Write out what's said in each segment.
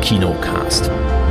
Kinocast.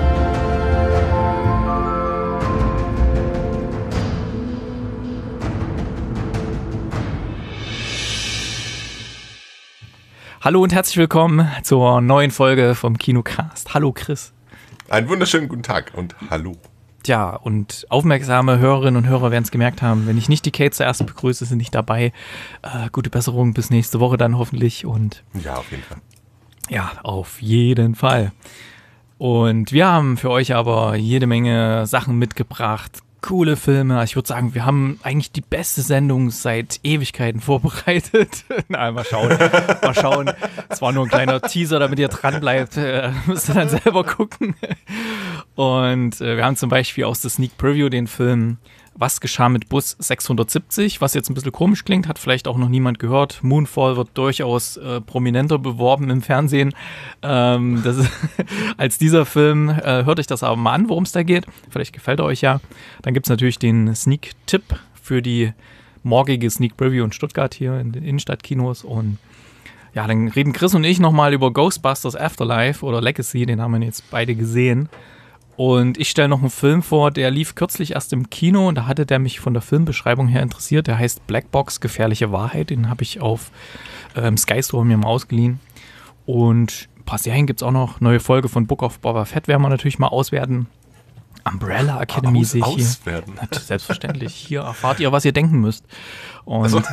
Hallo und herzlich willkommen zur neuen Folge vom Kinocast. Hallo Chris. Einen wunderschönen guten Tag und hallo. Tja, und aufmerksame Hörerinnen und Hörer werden es gemerkt haben, wenn ich nicht die Kate zuerst begrüße, sind nicht dabei. Gute Besserung bis nächste Woche dann hoffentlich. Und ja, auf jeden Fall. Ja, auf jeden Fall. Und wir haben für euch aber jede Menge Sachen mitgebracht. Coole Filme. Ich würde sagen, wir haben eigentlich die beste Sendung seit Ewigkeiten vorbereitet. Na, mal schauen. Mal schauen. Es war nur ein kleiner Teaser, damit ihr dran bleibt. Müsst ihr dann selber gucken. Und wir haben zum Beispiel aus der Sneak Preview den Film Was geschah mit Bus 670, was jetzt ein bisschen komisch klingt, hat vielleicht auch noch niemand gehört. Moonfall wird durchaus prominenter beworben im Fernsehen. Das ist, als dieser Film, hört euch das aber mal an, worum es da geht. Vielleicht gefällt er euch ja. Dann gibt es natürlich den Sneak-Tipp für die morgige Sneak Preview in Stuttgart hier in den Innenstadtkinos. Und ja, dann reden Chris und ich nochmal über Ghostbusters Afterlife oder Legacy, den haben wir jetzt beide gesehen. Und ich stelle noch einen Film vor, der lief kürzlich erst im Kino und da hatte der mich von der Filmbeschreibung her interessiert. Der heißt Blackbox, gefährliche Wahrheit. Den habe ich auf Sky Store mir mal ausgeliehen. Und ein paar Serien gibt es auch noch. Neue Folge von Book of Boba Fett werden wir natürlich mal auswerten. Umbrella Academy sehe ich hier. Auswerten? Selbstverständlich. Hier erfahrt ihr, was ihr denken müsst. Und also.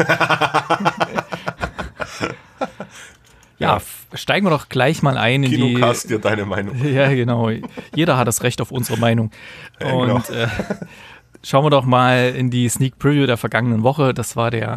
Ja, steigen wir doch gleich mal ein in die... Kinocast dir deine Meinung. Ja, genau. Jeder hat das Recht auf unsere Meinung. Und genau. Schauen wir doch mal in die Sneak Preview der vergangenen Woche. Das war die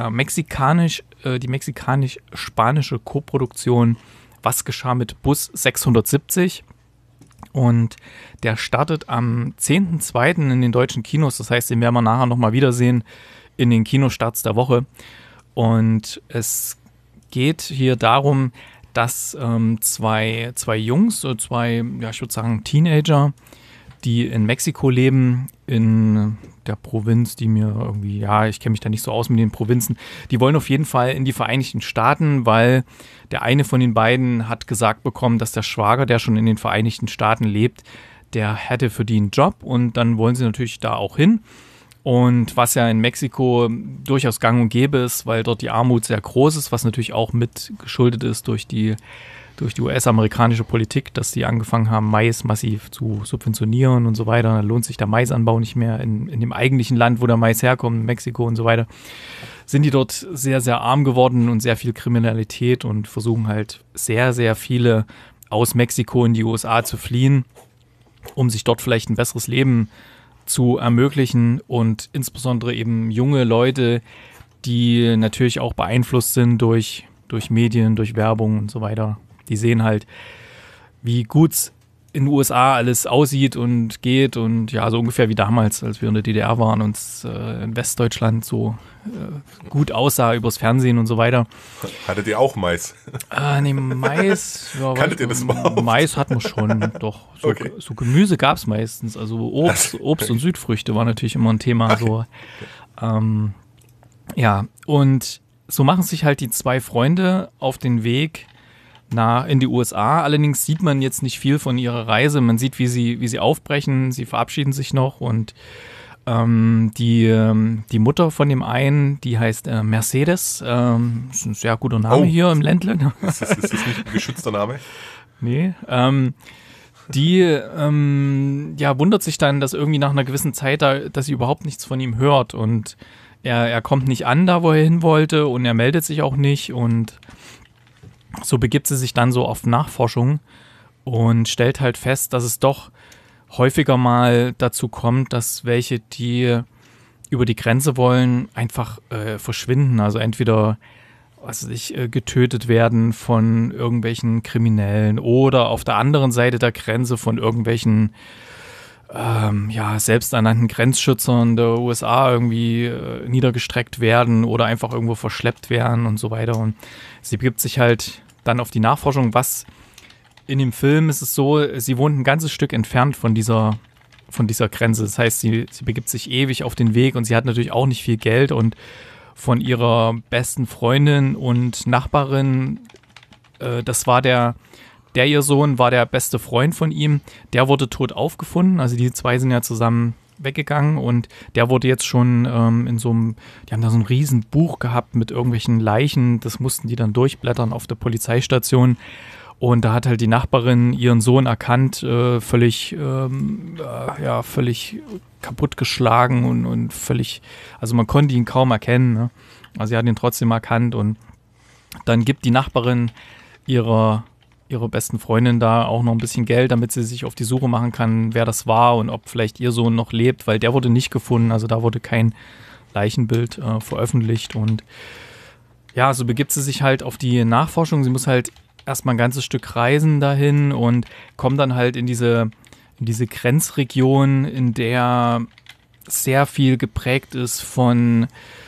mexikanisch-spanische Koproduktion Was geschah mit Bus 670? Und der startet am 10.2. in den deutschen Kinos. Das heißt, den werden wir nachher nochmal wiedersehen in den Kinostarts der Woche. Und es geht hier darum, dass zwei Jungs, ich würde sagen Teenager, die in Mexiko leben, in der Provinz, die mir irgendwie, ich kenne mich da nicht so aus mit den Provinzen, die wollen auf jeden Fall in die Vereinigten Staaten, weil der eine von den beiden hat gesagt bekommen, dass der Schwager, der schon in den Vereinigten Staaten lebt, der hätte für die einen Job und dann wollen sie natürlich da auch hin. Und was ja in Mexiko durchaus gang und gäbe ist, weil dort die Armut sehr groß ist, was natürlich auch mit geschuldet ist durch die US-amerikanische Politik, dass die angefangen haben, Mais massiv zu subventionieren und so weiter. Dann lohnt sich der Maisanbau nicht mehr in dem eigentlichen Land, wo der Mais herkommt, Mexiko und so weiter. Sind die dort sehr, sehr arm geworden und sehr viel Kriminalität und versuchen halt sehr, sehr viele aus Mexiko in die USA zu fliehen, um sich dort vielleicht ein besseres Leben zu ermöglichen und insbesondere eben junge Leute, die natürlich auch beeinflusst sind durch Medien, durch Werbung und so weiter. Die sehen halt, wie gut es in den USA alles aussieht und geht und ja, so ungefähr wie damals, als wir in der DDR waren und es in Westdeutschland so gut aussah übers Fernsehen und so weiter. Hattet ihr auch Mais? Nee, Mais. Ja, kanntet ihr das überhaupt? Mais hatten wir schon, doch. So Gemüse gab es meistens. Also Obst und Südfrüchte war natürlich immer ein Thema. Okay. So. Ja, und so machen sich halt die zwei Freunde auf den Weg in die USA. Allerdings sieht man jetzt nicht viel von ihrer Reise. Man sieht, wie sie aufbrechen. Sie verabschieden sich noch und die Mutter von dem einen, die heißt Mercedes, ist ein sehr guter Name hier im Ländle. Ist das nicht ein geschützter Name? Nee. Die wundert sich dann, dass irgendwie nach einer gewissen Zeit, dass sie überhaupt nichts von ihm hört und er kommt nicht an, da wo er hin wollte und er meldet sich auch nicht und so begibt sie sich dann so auf Nachforschung und stellt halt fest, dass es doch häufiger mal dazu kommt, dass welche, die über die Grenze wollen, einfach verschwinden. Also entweder getötet werden von irgendwelchen Kriminellen oder auf der anderen Seite der Grenze von irgendwelchen selbsternannten Grenzschützern der USA irgendwie niedergestreckt werden oder einfach irgendwo verschleppt werden und so weiter. Und sie begibt sich halt dann auf die Nachforschung, was in dem Film ist es so, sie wohnt ein ganzes Stück entfernt von dieser Grenze. Das heißt, sie begibt sich ewig auf den Weg und sie hat natürlich auch nicht viel Geld und von ihrer besten Freundin und Nachbarin, das war der ihr Sohn war der beste Freund von ihm. Der wurde tot aufgefunden. Also die zwei sind ja zusammen weggegangen und der wurde jetzt schon in so einem, die haben da so ein riesen Buch gehabt mit irgendwelchen Leichen. Das mussten die dann durchblättern auf der Polizeistation. Und da hat halt die Nachbarin ihren Sohn erkannt, völlig kaputtgeschlagen und völlig, also man konnte ihn kaum erkennen. Ne? Also sie hat ihn trotzdem erkannt und dann gibt die Nachbarin ihrer besten Freundin da auch noch ein bisschen Geld, damit sie sich auf die Suche machen kann, wer das war und ob vielleicht ihr Sohn noch lebt, weil der wurde nicht gefunden, also da wurde kein Leichenbild veröffentlicht und ja, so begibt sie sich halt auf die Nachforschung. Sie muss halt erstmal ein ganzes Stück reisen dahin und kommt dann halt in diese Grenzregion, in der sehr viel geprägt ist von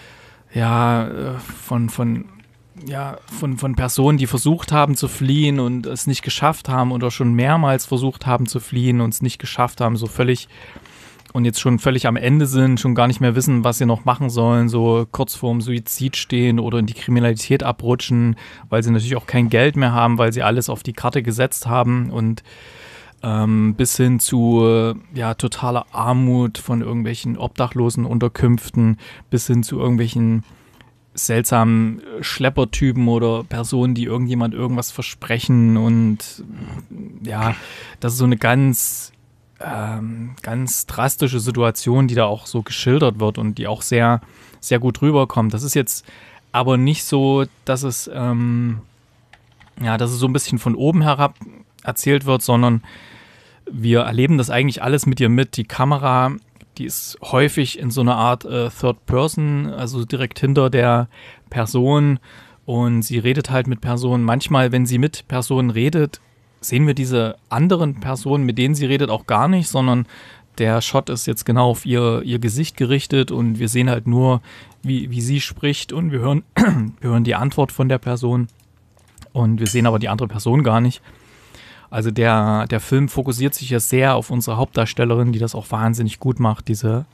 Personen, die versucht haben zu fliehen und es nicht geschafft haben oder schon mehrmals versucht haben zu fliehen und es nicht geschafft haben, und jetzt schon völlig am Ende sind, schon gar nicht mehr wissen, was sie noch machen sollen, so kurz vorm Suizid stehen oder in die Kriminalität abrutschen, weil sie natürlich auch kein Geld mehr haben, weil sie alles auf die Karte gesetzt haben und bis hin zu totaler Armut von irgendwelchen obdachlosen Unterkünften, bis hin zu irgendwelchen seltsamen Schleppertypen oder Personen, die irgendjemand irgendwas versprechen und ja, das ist so eine ganz drastische Situation, die da auch so geschildert wird und die auch sehr, sehr gut rüberkommt. Das ist jetzt aber nicht so, dass es so ein bisschen von oben herab erzählt wird, sondern wir erleben das eigentlich alles mit ihr mit. Die Kamera, die ist häufig in so einer Art Third Person, also direkt hinter der Person und sie redet halt mit Personen. Manchmal, wenn sie mit Personen redet, sehen wir diese anderen Personen, mit denen sie redet, auch gar nicht, sondern der Shot ist jetzt genau auf ihr Gesicht gerichtet und wir sehen halt nur, wie sie spricht und wir hören die Antwort von der Person und wir sehen aber die andere Person gar nicht. Also der Film fokussiert sich ja sehr auf unsere Hauptdarstellerin, die das auch wahnsinnig gut macht, diesen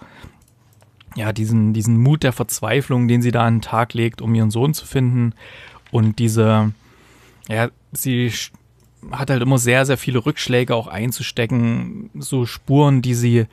Mut der Verzweiflung, den sie da an den Tag legt, um ihren Sohn zu finden und sie hat halt immer sehr, sehr viele Rückschläge auch einzustecken, so Spuren, die sie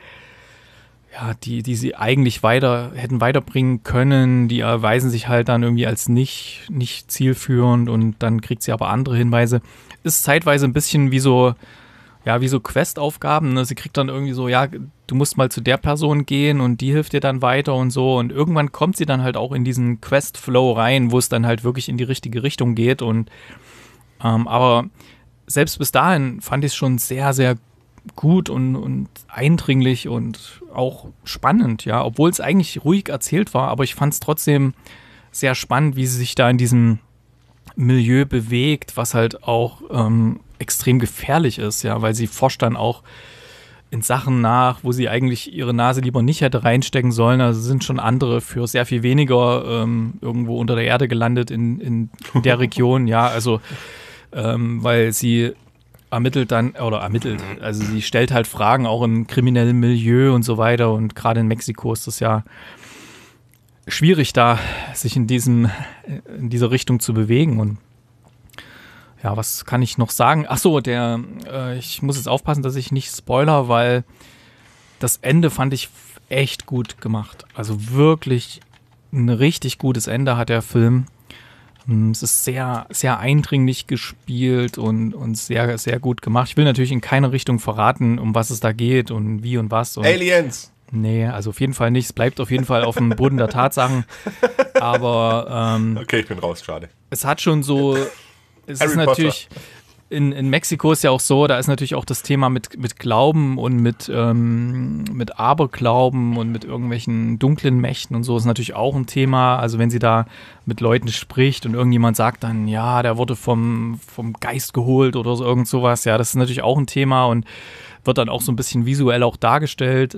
eigentlich hätten weiterbringen können, die erweisen sich halt dann irgendwie als nicht zielführend und dann kriegt sie aber andere Hinweise. Ist zeitweise ein bisschen wie so Questaufgaben, ne? Sie kriegt dann irgendwie so, ja, du musst mal zu der Person gehen und die hilft dir dann weiter und so und irgendwann kommt sie dann halt auch in diesen Quest-Flow rein, wo es dann halt wirklich in die richtige Richtung geht und aber selbst bis dahin fand ich es schon sehr, sehr gut und eindringlich und auch spannend, ja, obwohl es eigentlich ruhig erzählt war, aber ich fand es trotzdem sehr spannend, wie sie sich da in diesem Milieu bewegt, was halt auch extrem gefährlich ist, ja, weil sie forscht dann auch in Sachen nach, wo sie eigentlich ihre Nase lieber nicht hätte reinstecken sollen. Also sind schon andere für sehr viel weniger irgendwo unter der Erde gelandet in der Region, ja, also weil sie ermittelt, also sie stellt halt Fragen auch im kriminellen Milieu und so weiter und gerade in Mexiko ist das ja schwierig da, sich in dieser Richtung zu bewegen und ja, was kann ich noch sagen? Achso, ich muss jetzt aufpassen, dass ich nicht spoiler, weil das Ende fand ich echt gut gemacht. Also wirklich ein richtig gutes Ende hat der Film. Es ist sehr, sehr eindringlich gespielt und sehr, sehr gut gemacht. Ich will natürlich in keine Richtung verraten, um was es da geht und wie und was. Und Aliens! Nee, also auf jeden Fall nicht. Es bleibt auf jeden Fall auf dem Boden der Tatsachen. Aber okay, ich bin raus, schade. Es hat schon so, es ist natürlich, in Mexiko ist ja auch so, da ist natürlich auch das Thema mit Glauben und mit Aberglauben und mit irgendwelchen dunklen Mächten und so ist natürlich auch ein Thema. Also wenn sie da mit Leuten spricht und irgendjemand sagt dann, ja, der wurde vom Geist geholt oder so, irgend sowas, ja, das ist natürlich auch ein Thema und wird dann auch so ein bisschen visuell auch dargestellt.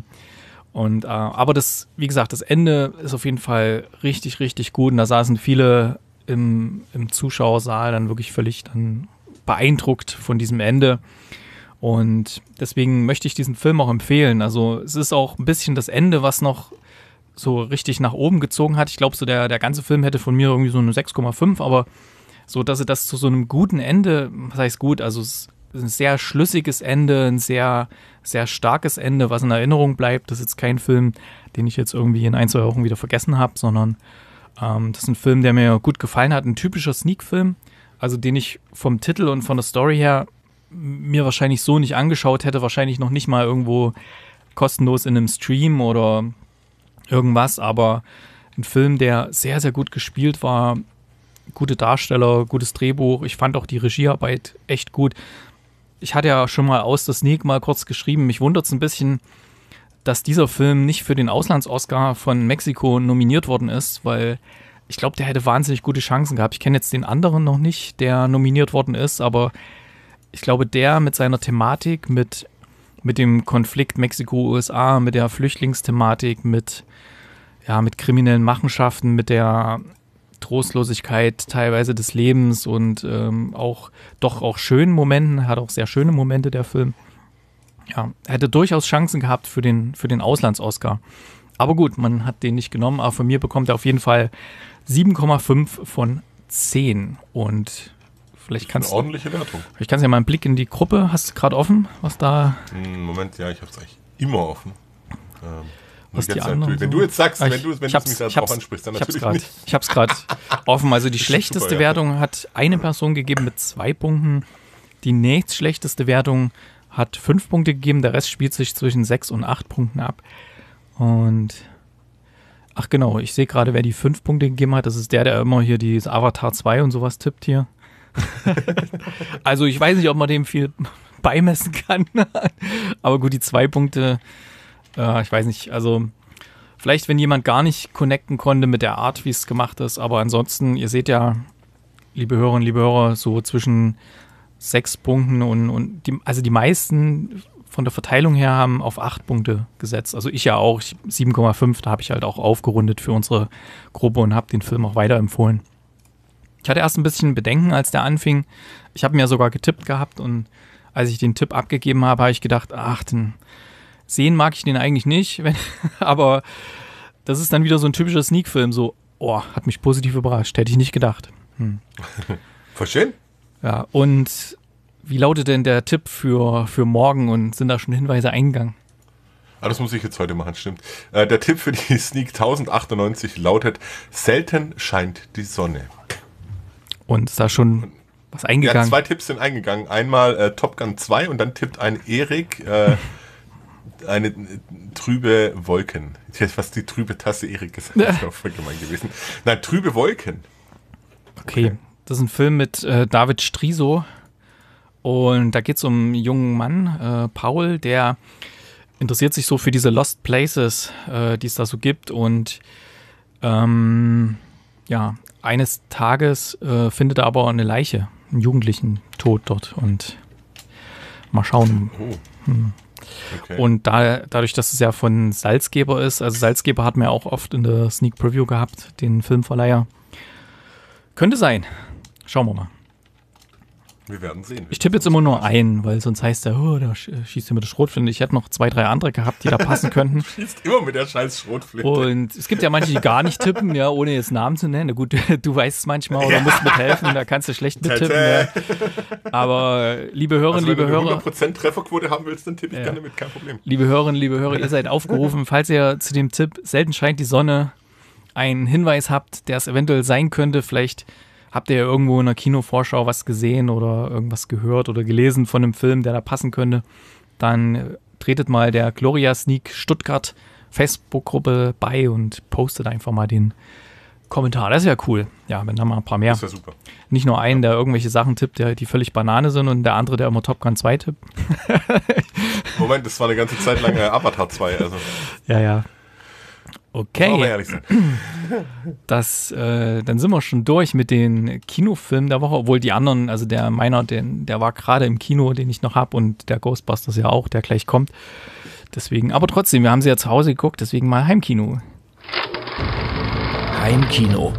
Aber das, wie gesagt, das Ende ist auf jeden Fall richtig, richtig gut und da saßen viele im Zuschauersaal dann wirklich völlig dann beeindruckt von diesem Ende und deswegen möchte ich diesen Film auch empfehlen. Also es ist auch ein bisschen das Ende, was noch so richtig nach oben gezogen hat. Ich glaube, so der ganze Film hätte von mir irgendwie so eine 6,5, aber so dass sie das zu so einem guten Ende, was heißt gut, also es ist ein sehr schlüssiges Ende, ein sehr, sehr starkes Ende, was in Erinnerung bleibt. Das ist jetzt kein Film, den ich jetzt irgendwie in 1, 2 Wochen wieder vergessen habe, sondern das ist ein Film, der mir gut gefallen hat. Ein typischer Sneak-Film, also den ich vom Titel und von der Story her mir wahrscheinlich so nicht angeschaut hätte, wahrscheinlich noch nicht mal irgendwo kostenlos in einem Stream oder irgendwas, aber ein Film, der sehr, sehr gut gespielt war, gute Darsteller, gutes Drehbuch. Ich fand auch die Regiearbeit echt gut. Ich hatte ja schon mal aus der Sneak mal kurz geschrieben, mich wundert es ein bisschen, dass dieser Film nicht für den Auslands-Oscar von Mexiko nominiert worden ist, weil ich glaube, der hätte wahnsinnig gute Chancen gehabt. Ich kenne jetzt den anderen noch nicht, der nominiert worden ist, aber ich glaube, der mit seiner Thematik, mit dem Konflikt Mexiko-USA, mit der Flüchtlingsthematik, mit kriminellen Machenschaften, mit der Trostlosigkeit teilweise des Lebens und auch schönen Momenten, hat auch sehr schöne Momente, der Film. Ja, hätte durchaus Chancen gehabt für den Auslands-Oscar. Aber gut, man hat den nicht genommen, aber von mir bekommt er auf jeden Fall 7,5 von 10 und vielleicht kannst eine ordentliche Wertung. Vielleicht kannst du ja mal einen Blick in die Gruppe, hast du gerade offen, was da... Moment, ja, ich habe es eigentlich immer offen. Was die jetzt anderen wenn du jetzt sagst, wenn du mich ich darauf ansprichst, dann natürlich nicht. Ich hab's gerade offen. Also die Das ist schlechteste super, ja. Wertung hat eine Person gegeben mit 2 Punkten. Die nächstschlechteste Wertung hat 5 Punkte gegeben. Der Rest spielt sich zwischen 6 und 8 Punkten ab. Und ach genau, ich sehe gerade, wer die 5 Punkte gegeben hat. Das ist der immer hier dieses Avatar 2 und sowas tippt hier. Also ich weiß nicht, ob man dem viel beimessen kann. Aber gut, die 2 Punkte, ich weiß nicht, also vielleicht, wenn jemand gar nicht connecten konnte mit der Art, wie es gemacht ist, aber ansonsten, ihr seht ja, liebe Hörerinnen, liebe Hörer, so zwischen 6 Punkten und die meisten von der Verteilung her haben auf 8 Punkte gesetzt. Also ich ja auch, 7,5, da habe ich halt auch aufgerundet für unsere Gruppe und habe den Film auch weiterempfohlen. Ich hatte erst ein bisschen Bedenken, als der anfing. Ich habe mir sogar getippt gehabt und als ich den Tipp abgegeben habe, habe ich gedacht, sehen mag ich den eigentlich nicht, aber das ist dann wieder so ein typischer Sneak-Film, so, hat mich positiv überrascht, hätte ich nicht gedacht. Verstehen? Ja, und wie lautet denn der Tipp für morgen und sind da schon Hinweise eingegangen? Das muss ich jetzt heute machen, stimmt. Der Tipp für die Sneak 1098 lautet, selten scheint die Sonne. Und ist da schon was eingegangen? Ja, 2 Tipps sind eingegangen. Einmal Top Gun 2 und dann tippt ein Erik eine trübe Wolken. Ich hätte fast die trübe Tasse Erik gesagt. Das wäre voll gemein gewesen. Nein, trübe Wolken. Okay, das ist ein Film mit David Striso. Und da geht es um einen jungen Mann, Paul, der interessiert sich so für diese Lost Places, die es da so gibt. Und eines Tages findet er aber eine Leiche, einen Jugendlichen tot dort. Und mal schauen. Okay. Und dadurch, dass es ja von Salzgeber ist, also Salzgeber hat man ja auch oft in der Sneak Preview gehabt, den Filmverleiher. Könnte sein. Schauen wir mal. Wir werden sehen. Ich tippe jetzt immer nur einen, weil sonst heißt der, da schießt er mit der Schrotflinte. Ich hätte noch 2, 3 andere gehabt, die da passen könnten. Du schießt immer mit der scheiß Schrotflinte. Und es gibt ja manche, die gar nicht tippen, ja, ohne jetzt Namen zu nennen. Na gut, du weißt es manchmal oder musst mithelfen, da kannst du schlecht mittippen. Ja. Aber liebe Hörerinnen, liebe Hörer. Wenn du 100% Trefferquote haben willst, dann tippe ich gerne mit, kein Problem. Liebe Hörerinnen, liebe Hörer, ihr seid aufgerufen, falls ihr zu dem Tipp selten scheint die Sonne einen Hinweis habt, der es eventuell sein könnte, vielleicht habt ihr ja irgendwo in einer Kinovorschau was gesehen oder irgendwas gehört oder gelesen von einem Film, der da passen könnte, dann tretet mal der Gloria Sneak Stuttgart Facebook-Gruppe bei und postet einfach mal den Kommentar. Das ist ja cool. Ja, wenn da mal ein paar mehr. Das ist ja super. Nicht nur einen, der irgendwelche Sachen tippt, die völlig Banane sind und der andere, der immer Top Gun 2 tippt. Moment, das war eine ganze Zeit lang Avatar 2. Also. Ja. Okay, Aber ehrlich sein. dann sind wir schon durch mit den Kinofilmen der Woche, obwohl die anderen, also der war gerade im Kino, den ich noch habe und der Ghostbusters ja auch, der gleich kommt. Deswegen, aber trotzdem, wir haben sie ja zu Hause geguckt, deswegen mal Heimkino. Heimkino.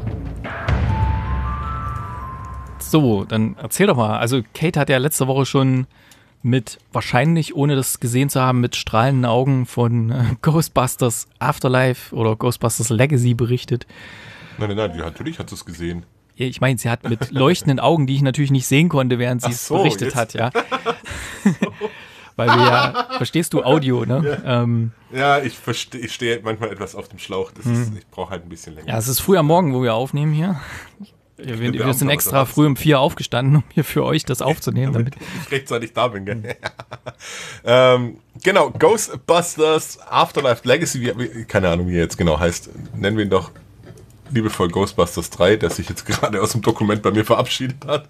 So, dann erzähl doch mal. Also Kate hat ja letzte Woche schon wahrscheinlich, ohne das gesehen zu haben, mit strahlenden Augen von Ghostbusters Afterlife oder Ghostbusters Legacy berichtet. Nein, natürlich hat sie es gesehen. ich meine, sie hat mit leuchtenden Augen, die ich natürlich nicht sehen konnte, während sie es berichtet hat, ja. Weil wir ja, verstehst du, Audio, ne? Ich stehe manchmal etwas auf dem Schlauch. Ich brauche halt ein bisschen länger. Ja, es ist früh am Morgen, wo wir aufnehmen hier. Wir sind extra früh um 4 aufgestanden, um hier für euch das aufzunehmen. Damit ich rechtzeitig da bin, gell? Genau, Ghostbusters Afterlife Legacy, keine Ahnung, wie er jetzt genau heißt. Nennen wir ihn doch liebevoll Ghostbusters 3, der sich jetzt gerade aus dem Dokument bei mir verabschiedet hat.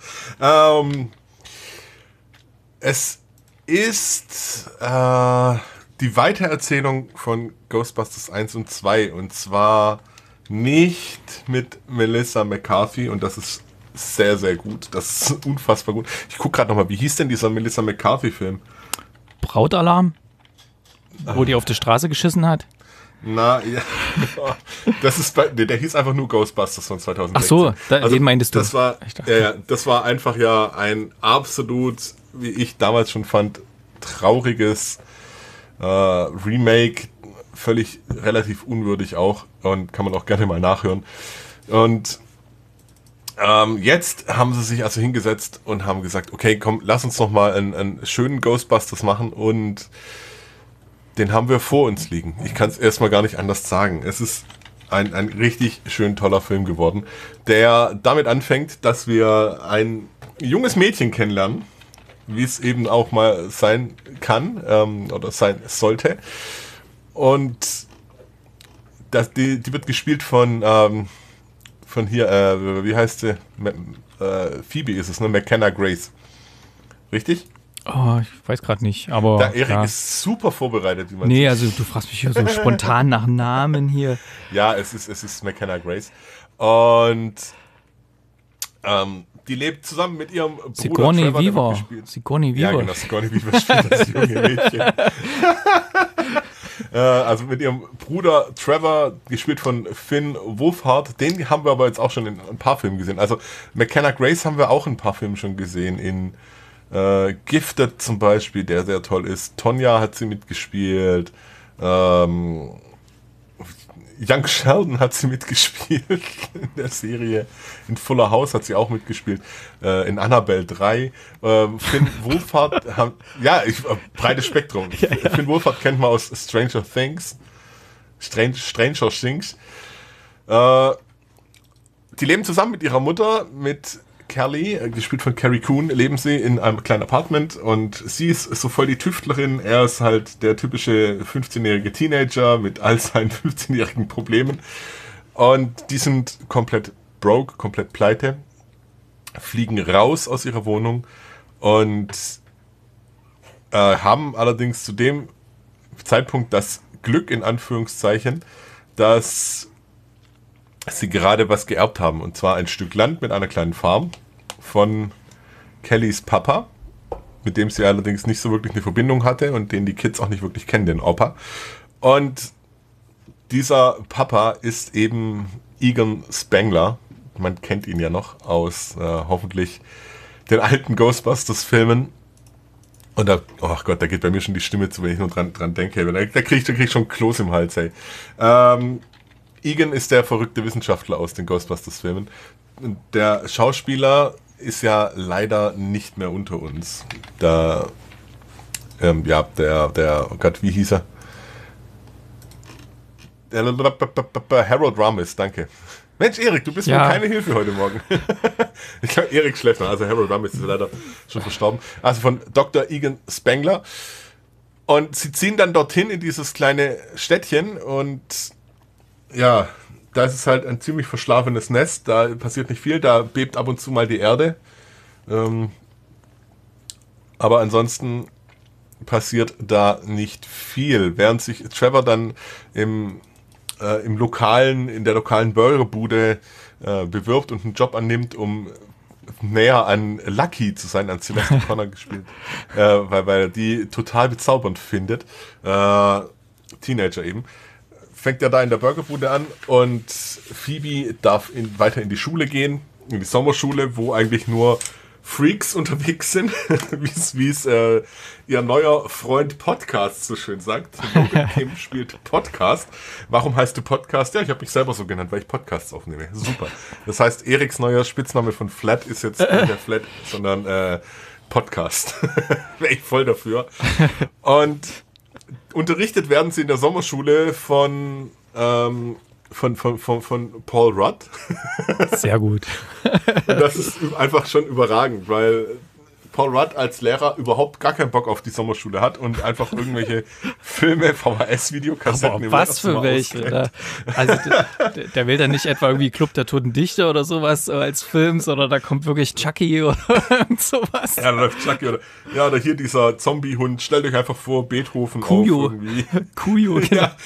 Es ist die Weitererzählung von Ghostbusters 1 und 2 und zwar nicht mit Melissa McCarthy und das ist sehr, sehr gut. Das ist unfassbar gut. Ich gucke gerade nochmal, wie hieß denn dieser Melissa McCarthy-Film? Brautalarm? Wo die auf die Straße geschissen hat? Na, ja. Das ist der hieß einfach nur Ghostbusters von 2016. Ach so, den meintest du. Das war einfach ja ein absolut, wie ich damals schon fand, trauriges Remake, völlig relativ unwürdig auch und kann man auch gerne mal nachhören. Und jetzt haben sie sich also hingesetzt und haben gesagt, okay, komm, lass uns noch mal einen schönen Ghostbusters machen und den haben wir vor uns liegen. Ich kann es erstmal gar nicht anders sagen. Es ist ein richtig schön toller Film geworden, der damit anfängt, dass wir ein junges Mädchen kennenlernen, wie es eben auch mal sein kann oder sein sollte. Und die wird gespielt von hier, wie heißt sie? Phoebe ist es, ne? McKenna Grace. Richtig? Oh, ich weiß gerade nicht, aber... Der Erik ist super vorbereitet, wie man sieht. Also du fragst mich ja so spontan nach Namen hier. Ja, es ist McKenna Grace. Und die lebt zusammen mit ihrem Bruder Sigourney Weaver. Sigourney Weaver. Ja, genau, Sigourney Weaver spielt das junge Mädchen. Also mit ihrem Bruder Trevor, gespielt von Finn Wolfhard. Den haben wir aber jetzt auch schon in ein paar Filmen gesehen. Also McKenna Grace haben wir auch in ein paar Filmen schon gesehen. In Gifted zum Beispiel, der sehr toll ist. Tonya hat sie mitgespielt. Young Sheldon hat sie mitgespielt in der Serie. In Fuller House hat sie auch mitgespielt. In Annabelle 3. Finn Wolfhard, breites Spektrum. Ja. Finn Wolfhard kennt man aus Stranger Things. Stranger Things. Die leben zusammen mit ihrer Mutter, mit Kelly, gespielt von Carrie Coon, leben sie in einem kleinen Apartment und sie ist so voll die Tüftlerin, er ist halt der typische 15-jährige Teenager mit all seinen 15-jährigen Problemen und die sind komplett broke, komplett pleite, fliegen raus aus ihrer Wohnung und haben allerdings zu dem Zeitpunkt das Glück, in Anführungszeichen, dass sie gerade was geerbt haben, und zwar ein Stück Land mit einer kleinen Farm von Kellys Papa, mit dem sie allerdings nicht so wirklich eine Verbindung hatte und den die Kids auch nicht wirklich kennen, den Opa. Und dieser Papa ist eben Egon Spengler. Man kennt ihn ja noch aus hoffentlich den alten Ghostbusters-Filmen. Und da, oh Gott, da geht bei mir schon die Stimme zu, wenn ich nur dran denke. Da krieg ich schon Kloß im Hals, ey. Egon ist der verrückte Wissenschaftler aus den Ghostbusters-Filmen. Der Schauspieler ist ja leider nicht mehr unter uns. Der oh Gott, wie hieß er? Harold Ramis, danke. Mensch, Erik, du bist mir keine Hilfe heute Morgen. Ich glaube, Erik schläft noch. Also Harold Ramis ist leider schon verstorben. Also von Dr. Egon Spengler. Und sie ziehen dann dorthin in dieses kleine Städtchen und ja, da ist es halt ein ziemlich verschlafenes Nest, da passiert nicht viel, da bebt ab und zu mal die Erde. Aber ansonsten passiert da nicht viel. Während sich Trevor dann in der lokalen Burgerbude bewirbt und einen Job annimmt, um näher an Lucky zu sein, an Sylvester Connor gespielt, weil er die total bezaubernd findet. Teenager eben. Fängt er da in der Burgerbude an und Phoebe darf weiter in die Schule gehen, in die Sommerschule, wo eigentlich nur Freaks unterwegs sind, wie es ihr neuer Freund Podcast so schön sagt. Logan Kim spielt Podcast. Warum heißt du Podcast? Ja, ich habe mich selber so genannt, weil ich Podcasts aufnehme. Super. Das heißt, Eriks neuer Spitzname von Flat ist jetzt nicht der Flat, sondern Podcast. Wäre ich voll dafür. Und unterrichtet werden sie in der Sommerschule von Paul Rudd. Sehr gut. Und das ist einfach schon überragend, weil Paul Rudd als Lehrer überhaupt gar keinen Bock auf die Sommerschule hat und einfach irgendwelche Filme, VHS-Videokassetten im was für welche? Da, also der will dann nicht etwa irgendwie Club der Toten Dichter oder sowas als Film, sondern da kommt wirklich Chucky oder sowas. Ja, da läuft Chucky oder hier dieser Zombie-Hund. Stellt euch einfach vor, Beethoven Kujo. auf irgendwie. Kujo, genau. Ja,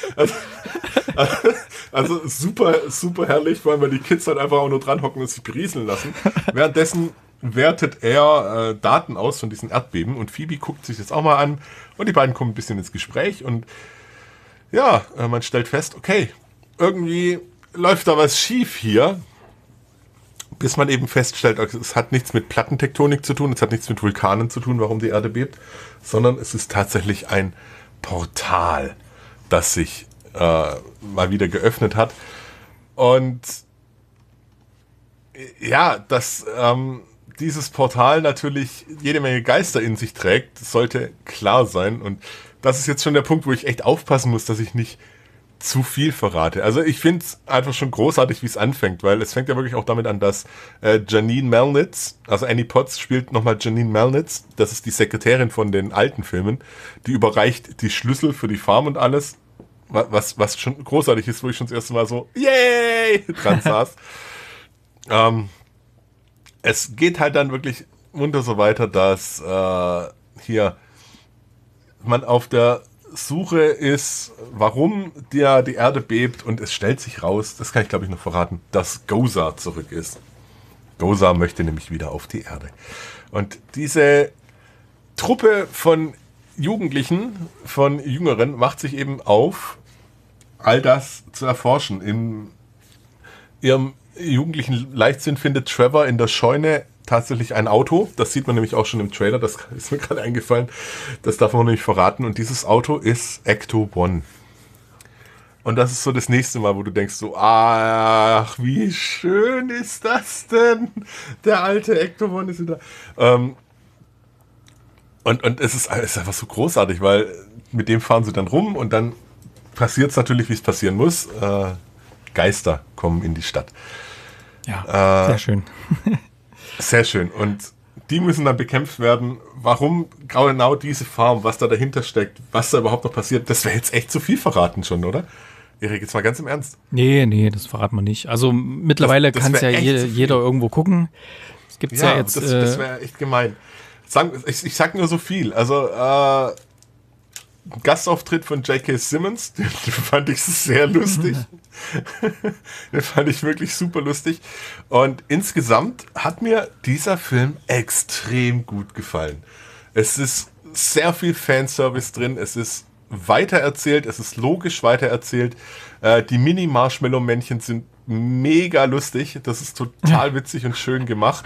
also super, super herrlich, vor allem weil die Kids halt einfach auch nur dran hocken und sich berieseln lassen. Währenddessen wertet er Daten aus von diesen Erdbeben und Phoebe guckt sich das auch mal an und die beiden kommen ein bisschen ins Gespräch und ja, man stellt fest, okay, irgendwie läuft da was schief hier, bis man eben feststellt, es hat nichts mit Plattentektonik zu tun, es hat nichts mit Vulkanen zu tun, warum die Erde bebt, sondern es ist tatsächlich ein Portal, das sich mal wieder geöffnet hat und ja, dass dieses Portal natürlich jede Menge Geister in sich trägt, sollte klar sein. Und das ist jetzt schon der Punkt, wo ich echt aufpassen muss, dass ich nicht zu viel verrate. Also ich finde es einfach schon großartig, wie es anfängt, weil es fängt ja wirklich auch damit an, dass Janine Melnitz, also Annie Potts spielt nochmal Janine Melnitz, das ist die Sekretärin von den alten Filmen, die überreicht die Schlüssel für die Farm und alles, was schon großartig ist, wo ich schon das erste Mal so, yay, dran saß. Es geht halt dann wirklich munter so weiter, dass hier man auf der Suche ist, warum die Erde bebt und es stellt sich raus, das kann ich glaube ich noch verraten, dass Gozer zurück ist. Gozer möchte nämlich wieder auf die Erde. Und diese Truppe von Jugendlichen, von Jüngeren, macht sich eben auf, all das zu erforschen. In ihrem jugendlichen Leichtsinn findet Trevor in der Scheune tatsächlich ein Auto. Das sieht man nämlich auch schon im Trailer. Das ist mir gerade eingefallen. Das darf man nämlich verraten. Und dieses Auto ist Ecto One. Und das ist so das nächste Mal, wo du denkst so, ach, wie schön ist das denn? Der alte Ecto One ist wieder. Und es ist einfach so großartig, weil mit dem fahren sie dann rum und dann passiert es natürlich, wie es passieren muss. Geister kommen in die Stadt. Ja, sehr schön. Sehr schön. Und die müssen dann bekämpft werden. Warum genau diese Farm, was da dahinter steckt, was da überhaupt noch passiert, das wäre jetzt echt zu viel verraten schon, oder? Erik, jetzt mal ganz im Ernst. Nee, das verraten wir nicht. Also mittlerweile kann es ja jeder irgendwo gucken. Es gibt ja jetzt. Das wäre echt gemein. Ich sag nur so viel. Also, Gastauftritt von J.K. Simmons, den fand ich sehr lustig. Den fand ich wirklich super lustig. Und insgesamt hat mir dieser Film extrem gut gefallen. Es ist sehr viel Fanservice drin, es ist weitererzählt, es ist logisch weitererzählt. Die Mini-Marshmallow-Männchen sind mega lustig, das ist total witzig und schön gemacht.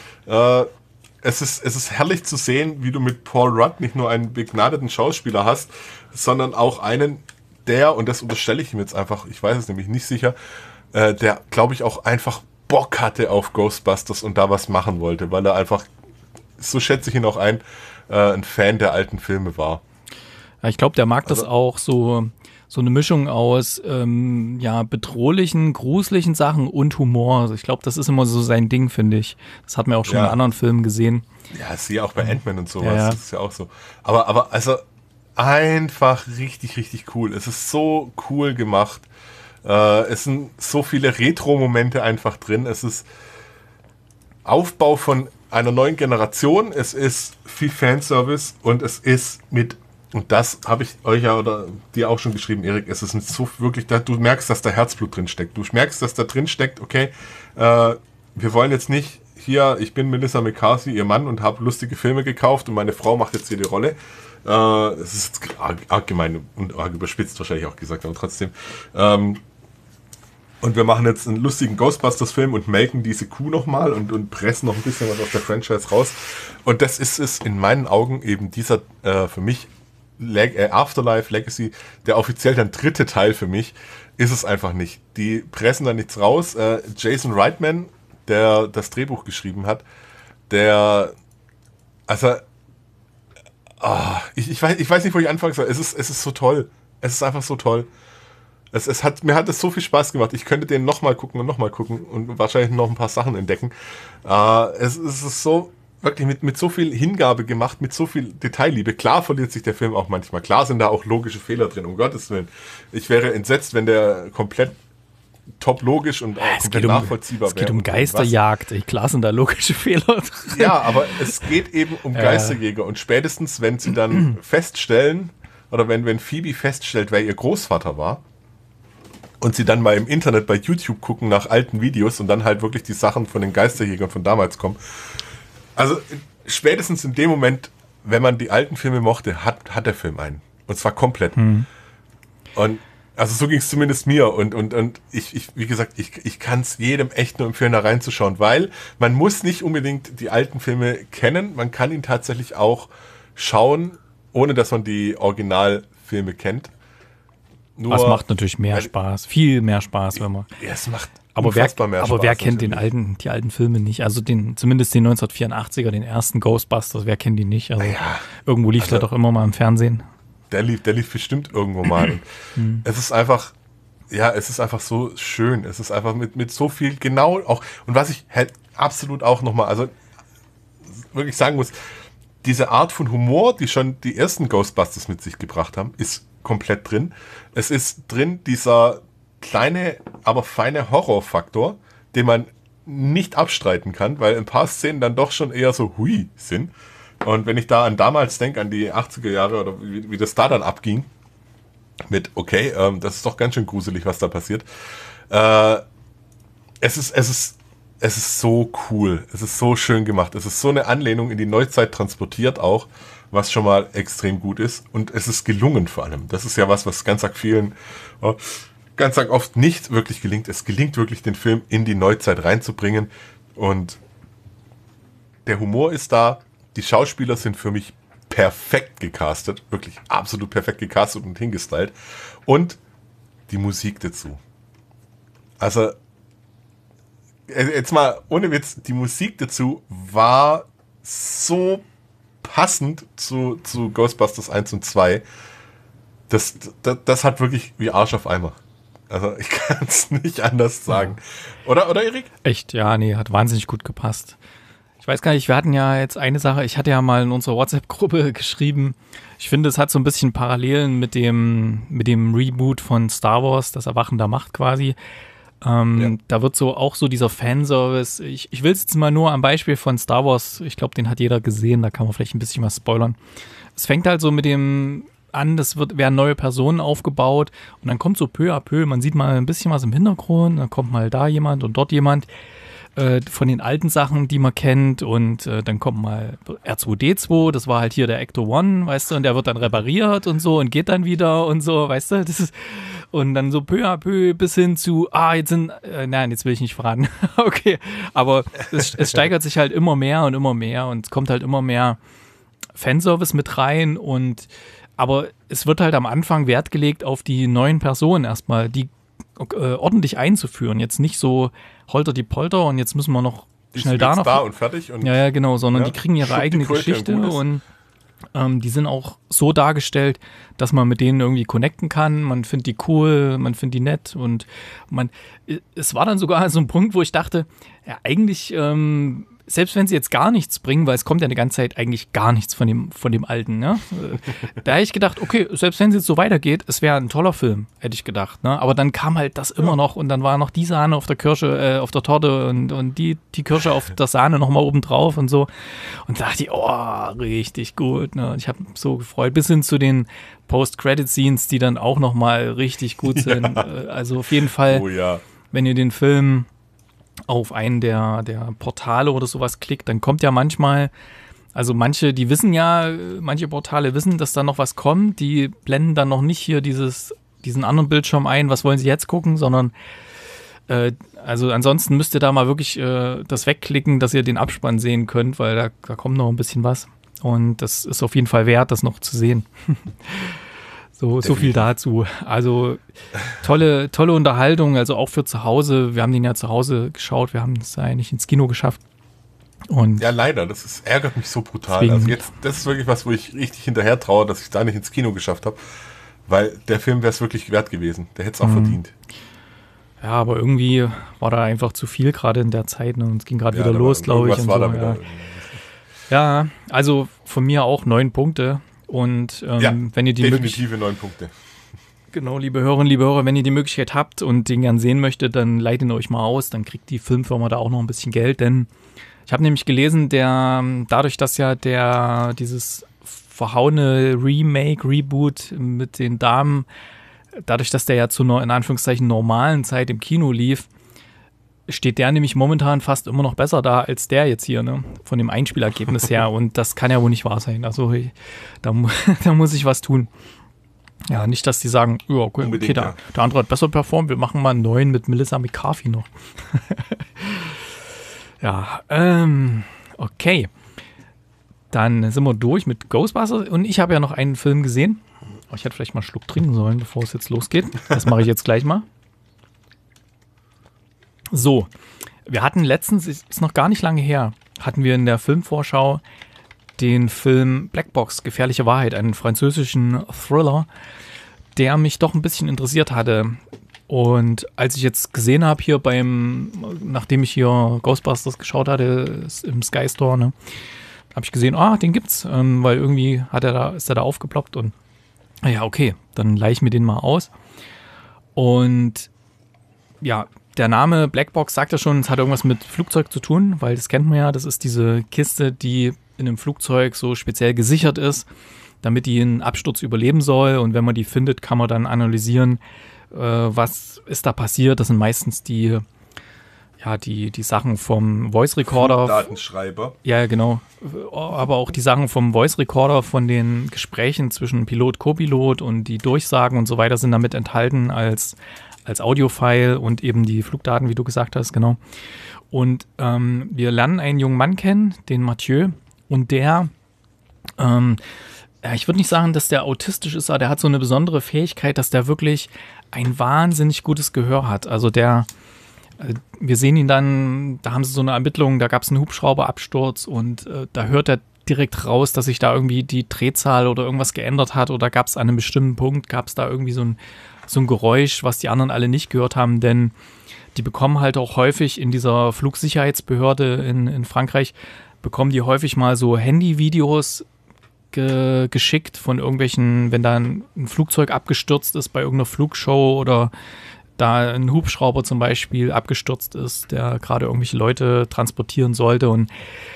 Es ist herrlich zu sehen, wie du mit Paul Rudd nicht nur einen begnadeten Schauspieler hast, sondern auch einen, der, und das unterstelle ich ihm jetzt einfach, ich weiß es nämlich nicht sicher, der, glaube ich, auch einfach Bock hatte auf Ghostbusters und da was machen wollte, weil er einfach, so schätze ich ihn auch ein Fan der alten Filme war. Ja, ich glaube, der mag das auch so eine Mischung aus bedrohlichen, gruseligen Sachen und Humor. Also ich glaube, das ist immer so sein Ding, finde ich. Das hat man auch schon in anderen Filmen gesehen. Ja, ich sehe auch bei Ant-Man und sowas. Ja. Das ist ja auch so. Aber also einfach richtig, richtig cool. Es ist so cool gemacht. Es sind so viele Retro-Momente einfach drin. Es ist Aufbau von einer neuen Generation. Es ist viel Fanservice und es ist mit, und das habe ich euch ja oder dir auch schon geschrieben, Erik, es ist mit so wirklich, du merkst, dass da Herzblut drin steckt. Du merkst, dass da drin steckt, okay, wir wollen jetzt nicht hier, ich bin Melissa McCarthy, ihr Mann, und habe lustige Filme gekauft und meine Frau macht jetzt hier die Rolle. Es ist arg gemein und arg überspitzt wahrscheinlich auch gesagt, aber trotzdem. Und wir machen jetzt einen lustigen Ghostbusters-Film und melken diese Kuh nochmal und pressen noch ein bisschen was aus der Franchise raus. Und das ist es in meinen Augen eben dieser, für mich, Afterlife Legacy, der offiziell dann dritte Teil für mich, ist es einfach nicht. Die pressen da nichts raus. Jason Reitman, der das Drehbuch geschrieben hat, ich weiß nicht, wo ich anfangen soll. Es ist so toll. Es ist einfach so toll. Mir hat es so viel Spaß gemacht. Ich könnte den nochmal gucken und wahrscheinlich noch ein paar Sachen entdecken. Es ist so wirklich mit so viel Hingabe gemacht, mit so viel Detailliebe. Klar verliert sich der Film auch manchmal. Klar sind da auch logische Fehler drin, um Gottes Willen. Ich wäre entsetzt, wenn der komplett top logisch und auch komplett nachvollziehbar wäre. Es geht um Geisterjagd. Klar sind da logische Fehler drin. Ja, aber es geht eben um Geisterjäger. Und spätestens, wenn sie dann feststellen, oder wenn Phoebe feststellt, wer ihr Großvater war, und sie dann mal im Internet bei YouTube gucken nach alten Videos und dann halt wirklich die Sachen von den Geisterjägern von damals kommen. Also spätestens in dem Moment, wenn man die alten Filme mochte, hat der Film einen. Und zwar komplett. Und also so ging es zumindest mir. Und ich wie gesagt, ich kann es jedem echt nur empfehlen, da reinzuschauen, weil man muss nicht unbedingt die alten Filme kennen. Man kann ihn tatsächlich auch schauen, ohne dass man die Originalfilme kennt. Nur, das macht natürlich mehr Spaß, viel mehr Spaß, wenn man. Ja, es macht unfassbar mehr Spaß. Aber wer kennt die alten Filme nicht? Also zumindest den 1984er, den ersten Ghostbusters, wer kennt die nicht? Also irgendwo lief der doch immer mal im Fernsehen. Der lief bestimmt irgendwo mal. Es ist einfach so schön. Es ist einfach mit so viel genau auch. Und was ich halt absolut auch nochmal, also wirklich sagen muss, diese Art von Humor, die schon die ersten Ghostbusters mit sich gebracht haben, ist komplett drin. Es ist drin dieser kleine, aber feine Horrorfaktor, den man nicht abstreiten kann, weil ein paar Szenen dann doch schon eher so hui sind. Und wenn ich da an damals denke, an die 80er Jahre oder wie das da dann abging, mit das ist doch ganz schön gruselig, was da passiert. Es ist so cool. Es ist so schön gemacht. Es ist so eine Anlehnung in die Neuzeit transportiert auch, was schon mal extrem gut ist. Und es ist gelungen vor allem. Das ist ja was ganz oft nicht wirklich gelingt. Es gelingt wirklich, den Film in die Neuzeit reinzubringen. Und der Humor ist da. Die Schauspieler sind für mich perfekt gecastet. Wirklich absolut perfekt gecastet und hingestylt. Und die Musik dazu. Also, jetzt mal ohne Witz, die Musik dazu war so passend zu Ghostbusters 1 und 2. Das hat wirklich wie Arsch auf Eimer. Also ich kann es nicht anders sagen. Oder Erik? Echt, ja, nee, hat wahnsinnig gut gepasst. Ich weiß gar nicht, wir hatten ja jetzt eine Sache, ich hatte ja mal in unserer WhatsApp-Gruppe geschrieben, ich finde, es hat so ein bisschen Parallelen mit dem Reboot von Star Wars, das Erwachen der Macht quasi. Da wird auch so dieser Fanservice, ich will es jetzt mal nur am Beispiel von Star Wars, ich glaube, den hat jeder gesehen, da kann man vielleicht ein bisschen was spoilern. Es fängt halt so mit dem an, werden neue Personen aufgebaut und dann kommt so peu à peu, man sieht mal ein bisschen was im Hintergrund, dann kommt mal da jemand und dort jemand von den alten Sachen, die man kennt und dann kommt mal R2D2, das war halt hier der Ecto One, weißt du, und der wird dann repariert und so und geht dann wieder und so, weißt du, das ist und dann so peu à peu bis hin zu, jetzt will ich nicht verraten, okay, aber es steigert sich halt immer mehr und es kommt halt immer mehr Fanservice mit rein aber es wird halt am Anfang Wert gelegt auf die neuen Personen erstmal, die ordentlich einzuführen. Jetzt nicht so holter die Polter und jetzt müssen wir noch schnell da noch. Da und fertig. Und ja, genau, sondern die kriegen ihre eigene Geschichte und die sind auch so dargestellt, dass man mit denen irgendwie connecten kann. Man findet die cool, man findet die nett und es war dann sogar so ein Punkt, wo ich dachte, ja, eigentlich selbst wenn sie jetzt gar nichts bringen, weil es kommt ja eine ganze Zeit eigentlich gar nichts von dem Alten, ne? Da hätte ich gedacht, okay, selbst wenn es jetzt so weitergeht, es wäre ein toller Film, hätte ich gedacht, ne? Aber dann kam halt das immer noch und dann war noch die Sahne auf der Kirsche, auf der Torte und die Kirsche auf der Sahne nochmal oben drauf und so. Und da dachte ich, richtig gut, ne? Und ich habe mich so gefreut, bis hin zu den Post-Credit-Scenes, die dann auch nochmal richtig gut sind. Also auf jeden Fall, wenn ihr den Film auf einen der Portale oder sowas klickt, dann kommt ja manchmal, also manche Portale wissen, dass da noch was kommt, die blenden dann noch nicht hier diesen anderen Bildschirm ein, was wollen sie jetzt gucken, sondern Also ansonsten müsst ihr da mal wirklich das wegklicken, dass ihr den Abspann sehen könnt, weil da kommt noch ein bisschen was. Und das ist auf jeden Fall wert, das noch zu sehen. So viel dazu. Also tolle Unterhaltung, also auch für zu Hause. Wir haben den ja zu Hause geschaut, wir haben es ja nicht ins Kino geschafft. Und ja, leider, ärgert mich so brutal. Also jetzt, das ist wirklich was, wo ich richtig hinterher traue, dass ich da nicht ins Kino geschafft habe, weil der Film wäre es wirklich wert gewesen. Der hätte es auch verdient. Ja, aber irgendwie war da einfach zu viel gerade in der Zeit, ne? Und es ging gerade wieder los, glaube ich. Und war so, da wieder. Ja, also von mir auch 9 Punkte. Und wenn ihr die definitive 9 Punkte. Genau, liebe Hörerinnen, liebe Hörer, wenn ihr die Möglichkeit habt und den gern sehen möchtet, dann leitet ihn euch mal aus, dann kriegt die Filmfirma da auch noch ein bisschen Geld, denn ich habe nämlich gelesen, dadurch, dass ja dieses verhauene Remake, Reboot mit den Damen, dadurch, dass der ja zu einer in Anführungszeichen normalen Zeit im Kino lief, steht der nämlich momentan fast immer noch besser da als der jetzt hier, ne? Von dem Einspielergebnis her. Und das kann ja wohl nicht wahr sein. Also da muss ich was tun. Ja, nicht, dass die sagen, ja, okay, der andere hat besser performt, wir machen mal einen neuen mit Melissa McCarthy noch. Ja, okay. Dann sind wir durch mit Ghostbusters und ich habe ja noch einen Film gesehen. Oh, ich hätte vielleicht mal einen Schluck trinken sollen, bevor es jetzt losgeht. Das mache ich jetzt gleich mal. So, wir hatten letztens, ist noch gar nicht lange her, hatten wir in der Filmvorschau den Film Blackbox, Gefährliche Wahrheit, einen französischen Thriller, der mich doch ein bisschen interessiert hatte. Und als ich jetzt gesehen habe hier nachdem ich hier Ghostbusters geschaut hatte im Sky Store, ne, habe ich gesehen, den gibt's, weil irgendwie ist er da aufgeploppt und ja, okay, dann leihe ich mir den mal aus. Und ja, der Name Blackbox sagt ja schon, es hat irgendwas mit Flugzeug zu tun, weil das kennt man ja, das ist diese Kiste, die in einem Flugzeug so speziell gesichert ist, damit die einen Absturz überleben soll. Und wenn man die findet, kann man dann analysieren, was ist da passiert. Das sind meistens die Sachen vom Voice Recorder. Datenschreiber. Ja, genau. Aber auch die Sachen vom Voice Recorder, von den Gesprächen zwischen Pilot, Co-Pilot und die Durchsagen und so weiter sind damit enthalten als Audiofile und eben die Flugdaten, wie du gesagt hast, genau. Und wir lernen einen jungen Mann kennen, den Mathieu, und der, ich würde nicht sagen, dass der autistisch ist, aber der hat so eine besondere Fähigkeit, dass der wirklich ein wahnsinnig gutes Gehör hat. Also wir sehen ihn dann, da haben sie so eine Ermittlung, da gab es einen Hubschrauberabsturz und da hört er direkt raus, dass sich da irgendwie die Drehzahl oder irgendwas geändert hat oder gab es an einem bestimmten Punkt, gab es da irgendwie so ein Geräusch, was die anderen alle nicht gehört haben, denn die bekommen halt auch häufig in dieser Flugsicherheitsbehörde in Frankreich, bekommen die häufig mal so Handyvideos geschickt von irgendwelchen, wenn da ein Flugzeug abgestürzt ist bei irgendeiner Flugshow oder da ein Hubschrauber zum Beispiel abgestürzt ist, der gerade irgendwelche Leute transportieren sollte und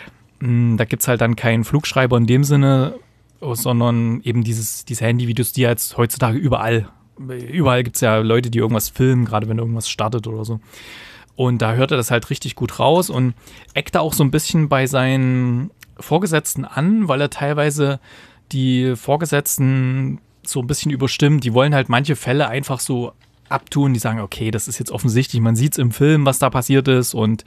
da gibt es halt dann keinen Flugschreiber in dem Sinne, sondern eben diese Handyvideos, die jetzt heutzutage überall gibt es ja Leute, die irgendwas filmen, gerade wenn irgendwas startet oder so. Und da hört er das halt richtig gut raus und eckt da auch so ein bisschen bei seinen Vorgesetzten an, weil er teilweise die Vorgesetzten so ein bisschen überstimmt. Die wollen halt manche Fälle einfach so abtun. Die sagen, okay, das ist jetzt offensichtlich, man sieht es im Film, was da passiert ist und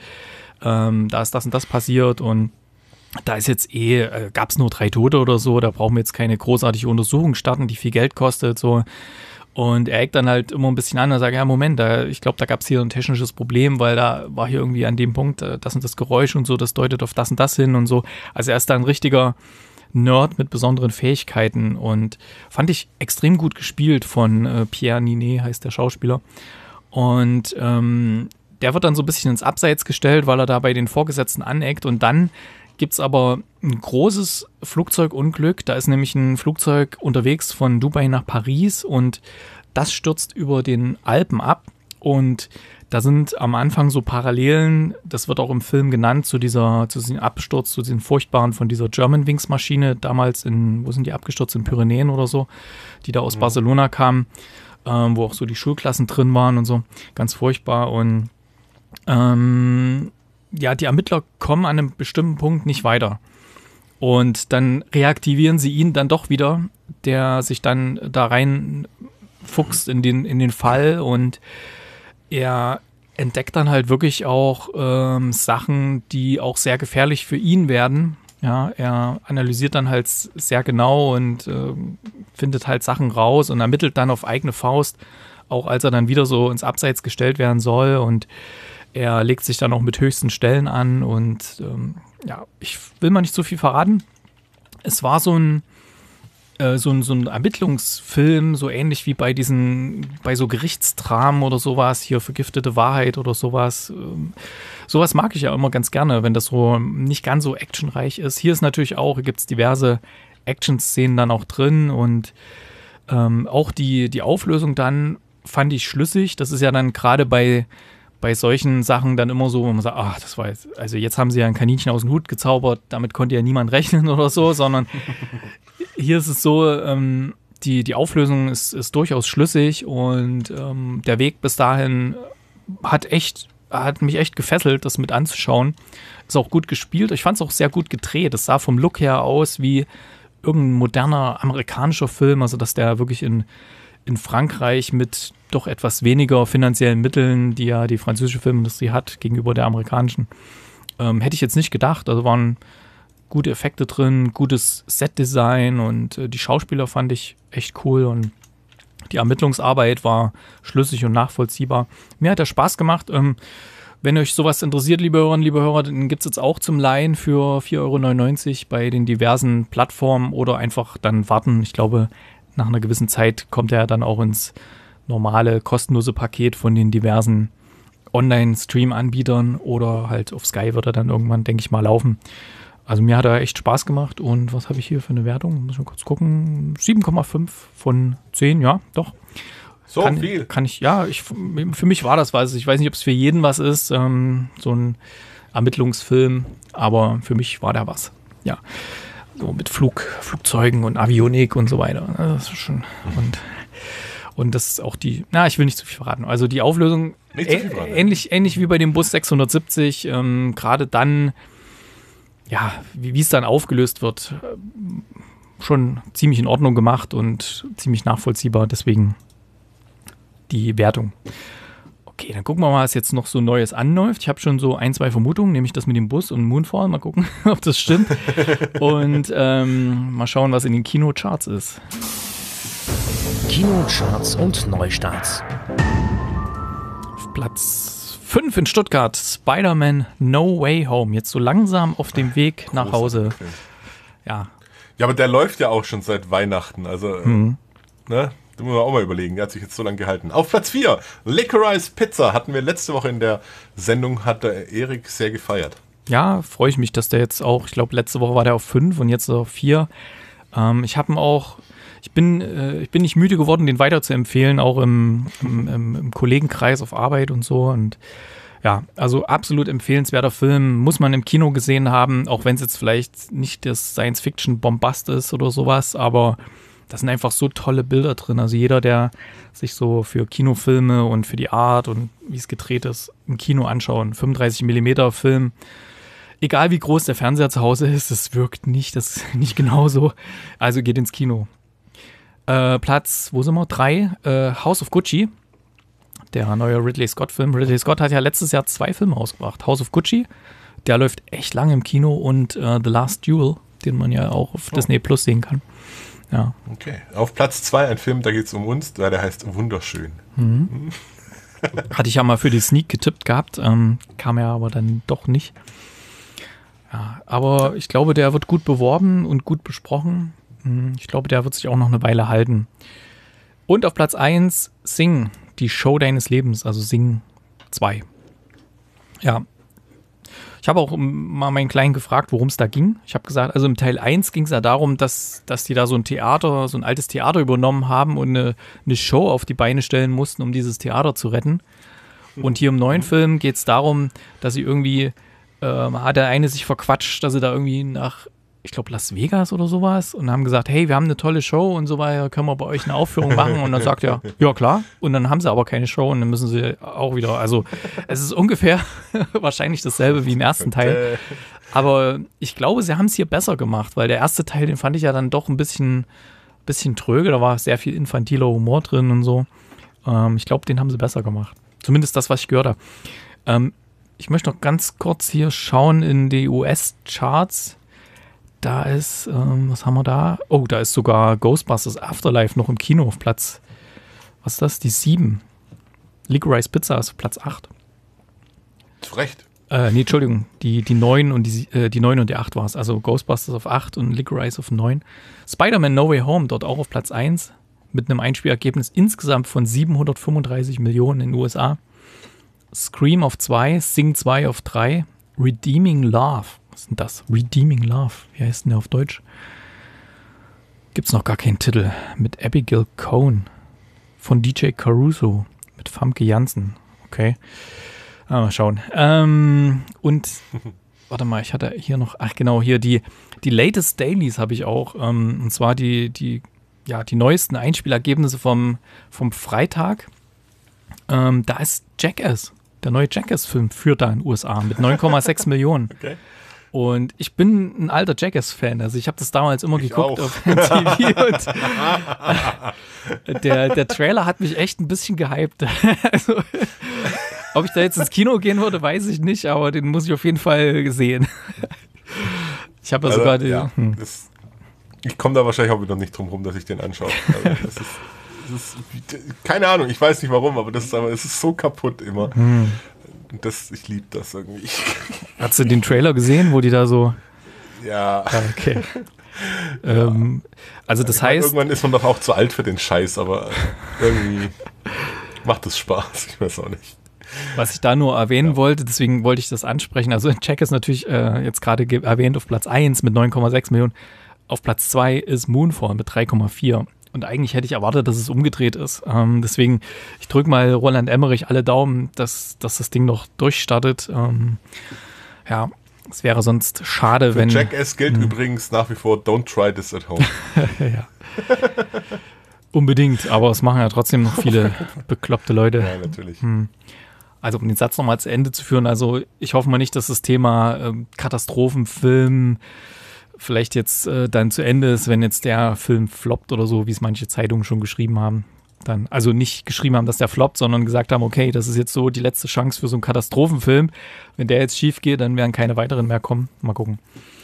da ist das und das passiert und da ist jetzt gab es nur 3 Tote oder so, da brauchen wir jetzt keine großartige Untersuchung starten, die viel Geld kostet, so. Und er eckt dann halt immer ein bisschen an und sagt, ja, Moment, ich glaube, da gab es hier ein technisches Problem, weil da war hier irgendwie an dem Punkt das und das Geräusch und so, das deutet auf das und das hin und so. Also er ist da ein richtiger Nerd mit besonderen Fähigkeiten und fand ich extrem gut gespielt von Pierre Ninet, heißt der Schauspieler. Und der wird dann so ein bisschen ins Abseits gestellt, weil er da bei den Vorgesetzten aneckt und dann gibt es aber ein großes Flugzeugunglück. Da ist nämlich ein Flugzeug unterwegs von Dubai nach Paris und das stürzt über den Alpen ab. Und da sind am Anfang so Parallelen, das wird auch im Film genannt, zu diesem Absturz, zu diesen furchtbaren von dieser Germanwings-Maschine, damals wo sind die abgestürzt? In Pyrenäen oder so, die da aus Barcelona kamen, wo auch so die Schulklassen drin waren und so. Ganz furchtbar und ja, die Ermittler kommen an einem bestimmten Punkt nicht weiter. Und dann reaktivieren sie ihn dann doch wieder, der sich dann da rein fuchst in den Fall und er entdeckt dann halt wirklich auch Sachen, die auch sehr gefährlich für ihn werden. Ja, er analysiert dann halt sehr genau und findet halt Sachen raus und ermittelt dann auf eigene Faust, auch als er dann wieder so ins Abseits gestellt werden soll, und er legt sich dann auch mit höchsten Stellen an und ja, ich will mal nicht so viel verraten. Es war so ein Ermittlungsfilm, so ähnlich wie bei so Gerichtsdramen oder sowas, hier Vergiftete Wahrheit oder sowas. Sowas mag ich ja immer ganz gerne, wenn das so nicht ganz so actionreich ist. Hier ist natürlich auch, gibt es diverse Action-Szenen dann auch drin, und auch die Auflösung dann fand ich schlüssig. Das ist ja dann gerade bei solchen Sachen dann immer so, wo man sagt, ach, das war jetzt, also jetzt haben sie ja ein Kaninchen aus dem Hut gezaubert, damit konnte ja niemand rechnen oder so, sondern hier ist es so, die Auflösung ist durchaus schlüssig, und der Weg bis dahin hat mich echt gefesselt, das mit anzuschauen. Ist auch gut gespielt. Ich fand es auch sehr gut gedreht. Es sah vom Look her aus wie irgendein moderner amerikanischer Film, also dass der wirklich in Frankreich mit doch etwas weniger finanziellen Mitteln, die ja die französische Filmindustrie hat, gegenüber der amerikanischen, hätte ich jetzt nicht gedacht. Also waren gute Effekte drin, gutes Setdesign, und die Schauspieler fand ich echt cool, und die Ermittlungsarbeit war schlüssig und nachvollziehbar. Mir hat der Spaß gemacht. Wenn euch sowas interessiert, liebe Hörerinnen, liebe Hörer, dann gibt es jetzt auch zum Leihen für 4,99 € bei den diversen Plattformen, oder einfach dann warten. Ich glaube, nach einer gewissen Zeit kommt er dann auch ins normale, kostenlose Paket von den diversen Online-Stream-Anbietern, oder halt auf Sky wird er dann irgendwann, denke ich mal, laufen. Also mir hat er echt Spaß gemacht, und was habe ich hier für eine Wertung? Muss ich mal kurz gucken. 7,5 von 10, ja, doch. So viel? Kann ich, ja, für mich war das was. Ich weiß nicht, ob es für jeden was ist, so ein Ermittlungsfilm, aber für mich war der was. Ja, so mit Flugzeugen und Avionik und so weiter. Das ist schon, und das ist auch ich will nicht zu viel verraten. Also die Auflösung ähnlich wie bei dem Bus 670, gerade dann, ja, wie es dann aufgelöst wird, schon ziemlich in Ordnung gemacht und ziemlich nachvollziehbar, deswegen die Wertung. Okay, dann gucken wir mal, was jetzt noch so Neues anläuft. Ich habe schon so 1, 2 Vermutungen, nämlich das mit dem Bus und Moonfall. Mal gucken, ob das stimmt. Und mal schauen, was in den Kinocharts ist. Kinocharts und Neustarts. Auf Platz 5 in Stuttgart, Spider-Man No Way Home. Jetzt so langsam auf dem Weg nach Hause. Ja. Ja, aber der läuft ja auch schon seit Weihnachten. Also, ne? Da muss man auch mal überlegen. Der hat sich jetzt so lange gehalten. Auf Platz 4, Licorice Pizza. Hatten wir letzte Woche in der Sendung, hat der Erik sehr gefeiert. Ja, freue ich mich, dass der jetzt auch, ich glaube, letzte Woche war der auf 5 und jetzt auf 4. Ich habe ihn auch, ich bin nicht müde geworden, den weiter zu empfehlen, auch im Kollegenkreis auf Arbeit und so. Und ja, also absolut empfehlenswerter Film, muss man im Kino gesehen haben, auch wenn es jetzt vielleicht nicht das Science-Fiction-Bombast ist oder sowas, aber da sind einfach so tolle Bilder drin. Also jeder, der sich so für Kinofilme und für die Art und wie es gedreht ist, im Kino anschauen, 35mm Film, egal wie groß der Fernseher zu Hause ist, das wirkt nicht genauso. Also geht ins Kino. Platz, wo sind wir? 3, House of Gucci. Der neue Ridley Scott-Film. Ridley Scott hat ja letztes Jahr 2 Filme ausgebracht. House of Gucci, der läuft echt lange im Kino, und The Last Duel, den man ja auch auf Disney Plus sehen kann. Ja. Okay. Auf Platz 2 ein Film, da geht es um uns, der heißt Wunderschön. Hatte ich ja mal für die Sneak getippt gehabt, kam ja aber dann doch nicht. Ja, aber ich glaube, der wird gut beworben und gut besprochen. Ich glaube, der wird sich auch noch eine Weile halten. Und auf Platz 1 Sing, die Show deines Lebens, also Sing 2. Ja. Ich habe auch mal meinen Kleinen gefragt, worum es da ging. Ich habe gesagt, also im Teil 1 ging es ja darum, dass die da so ein altes Theater übernommen haben und eine Show auf die Beine stellen mussten, um dieses Theater zu retten. Und hier im neuen Film geht es darum, dass sie irgendwie, hat der eine sich verquatscht, dass sie da irgendwie nach, ich glaube, Las Vegas oder sowas, und haben gesagt, hey, wir haben eine tolle Show und so weiter, können wir bei euch eine Aufführung machen? Und dann sagt er, ja klar. Und dann haben sie aber keine Show, und dann müssen sie auch wieder, also es ist ungefähr wahrscheinlich dasselbe wie im ersten Teil. Aber ich glaube, sie haben es hier besser gemacht, weil der erste Teil, den fand ich ja dann doch ein bisschen tröge, da war sehr viel infantiler Humor drin und so. Ich glaube, den haben sie besser gemacht. Zumindest das, was ich gehört habe. Ich möchte noch ganz kurz hier schauen in die US-Charts. Da ist, was haben wir da? Oh, da ist sogar Ghostbusters Afterlife noch im Kino auf Platz, was ist das? Die 7. Licorice Pizza ist auf Platz 8. Zu Recht. Nee, Entschuldigung, die 9 und die 9 und die 8 war es. Also Ghostbusters auf 8 und Licorice auf 9. Spider-Man No Way Home dort auch auf Platz 1 mit einem Einspielergebnis insgesamt von 735 Millionen in den USA. Scream auf 2, Sing 2 auf 3, Redeeming Love. Was ist denn das? Redeeming Love. Wie heißt denn der auf Deutsch? Gibt's noch gar keinen Titel. Mit Abigail Cohn von DJ Caruso mit Famke Janssen. Okay. Mal schauen. Und warte mal, ich hatte hier noch, ach genau, hier die Latest Dailies habe ich auch. Und zwar die neuesten Einspielergebnisse vom Freitag. Da ist Jackass. Der neue Jackass-Film führt da in den USA mit 9,6 Millionen. Okay. Und ich bin ein alter Jackass-Fan. Also ich habe das damals immer geguckt auch. auf MTV. Und der Trailer hat mich echt ein bisschen gehypt. Also, ob ich da jetzt ins Kino gehen würde, weiß ich nicht, aber den muss ich auf jeden Fall sehen. Ich habe sogar ich komme da wahrscheinlich auch wieder nicht drum rum, dass ich den anschaue. Also das ist keine Ahnung, ich weiß nicht warum, aber es ist so kaputt immer. Ich liebe das irgendwie. Hast du den Trailer gesehen, wo die da so... Ja. Okay. Also das heißt... Irgendwann ist man doch auch zu alt für den Scheiß, aber irgendwie macht es Spaß, ich weiß auch nicht. Was ich da nur erwähnen wollte, deswegen wollte ich das ansprechen. Also Jack ist natürlich jetzt gerade erwähnt auf Platz 1 mit 9,6 Millionen. Auf Platz 2 ist Moonfall mit 3,4. Und eigentlich hätte ich erwartet, dass es umgedreht ist. Deswegen, ich drücke mal Roland Emmerich alle Daumen, dass das Ding noch durchstartet. Ja, es wäre sonst schade, wenn... Für Jackass gilt übrigens nach wie vor, don't try this at home. Ja. Unbedingt, aber es machen ja trotzdem noch viele bekloppte Leute. Ja, natürlich. Also um den Satz nochmal zu Ende zu führen, also ich hoffe mal nicht, dass das Thema Katastrophenfilm vielleicht jetzt dann zu Ende ist, wenn jetzt der Film floppt oder so, wie es manche Zeitungen schon geschrieben haben. Dann, also nicht geschrieben haben, dass der floppt, sondern gesagt haben, okay, das ist jetzt so die letzte Chance für so einen Katastrophenfilm. Wenn der jetzt schief geht, dann werden keine weiteren mehr kommen. Mal gucken.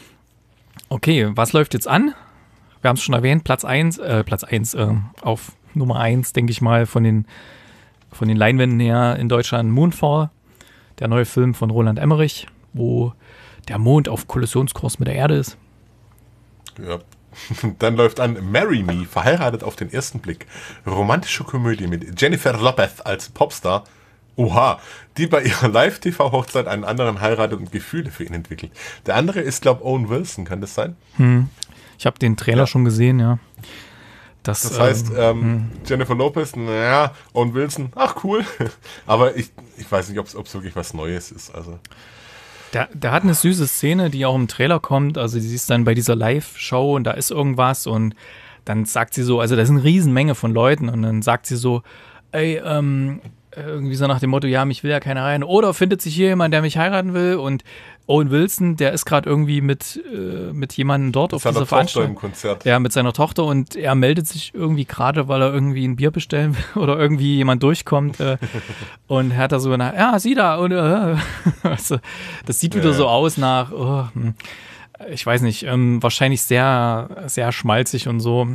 Okay, was läuft jetzt an? Wir haben es schon erwähnt, Platz 1 auf Nummer 1, denke ich mal, von den Leinwänden her in Deutschland Moonfall, der neue Film von Roland Emmerich, wo der Mond auf Kollisionskurs mit der Erde ist. Ja. Dann läuft an Marry Me, verheiratet auf den ersten Blick. Romantische Komödie mit Jennifer Lopez als Popstar. Oha, die bei ihrer Live-TV-Hochzeit einen anderen heiratet und Gefühle für ihn entwickelt. Der andere ist, glaube ich, Owen Wilson, kann das sein? Ich habe den Trailer schon gesehen, ja. Das heißt, Jennifer Lopez, naja, Owen Wilson, ach cool. Aber ich weiß nicht, ob es wirklich was Neues ist. Also. Der hat eine süße Szene, die auch im Trailer kommt. Also die ist dann bei dieser Live-Show und da ist irgendwas und dann sagt sie so, also da ist eine Riesenmenge von Leuten und dann sagt sie so, ey, irgendwie so nach dem Motto, ja, mich will ja keiner heiraten. Oder findet sich hier jemand, der mich heiraten will? Und Owen Wilson, der ist gerade irgendwie mit jemandem dort auf dieser Veranstaltung. Im Konzert. Ja, mit seiner Tochter und er meldet sich irgendwie gerade, weil er irgendwie ein Bier bestellen will oder irgendwie jemand durchkommt und er hat da so ja, sie da und also, das sieht wieder so aus nach, ich weiß nicht, wahrscheinlich sehr, sehr schmalzig und so.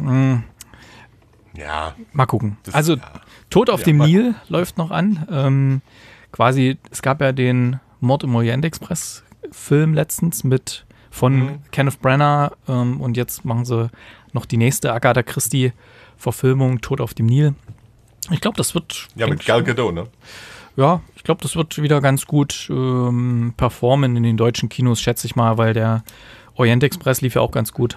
Ja. Mal gucken. Also Tod auf dem Nil läuft noch an. Quasi, es gab ja den Mord im Orient Express Film letztens von Kenneth Branagh und jetzt machen sie noch die nächste Agatha Christie Verfilmung Tod auf dem Nil. Ich glaube, das wird... Ja, mit Gal Gadot, ne? Ja, ich glaube, das wird wieder ganz gut performen in den deutschen Kinos, schätze ich mal, weil der Orient Express lief ja auch ganz gut.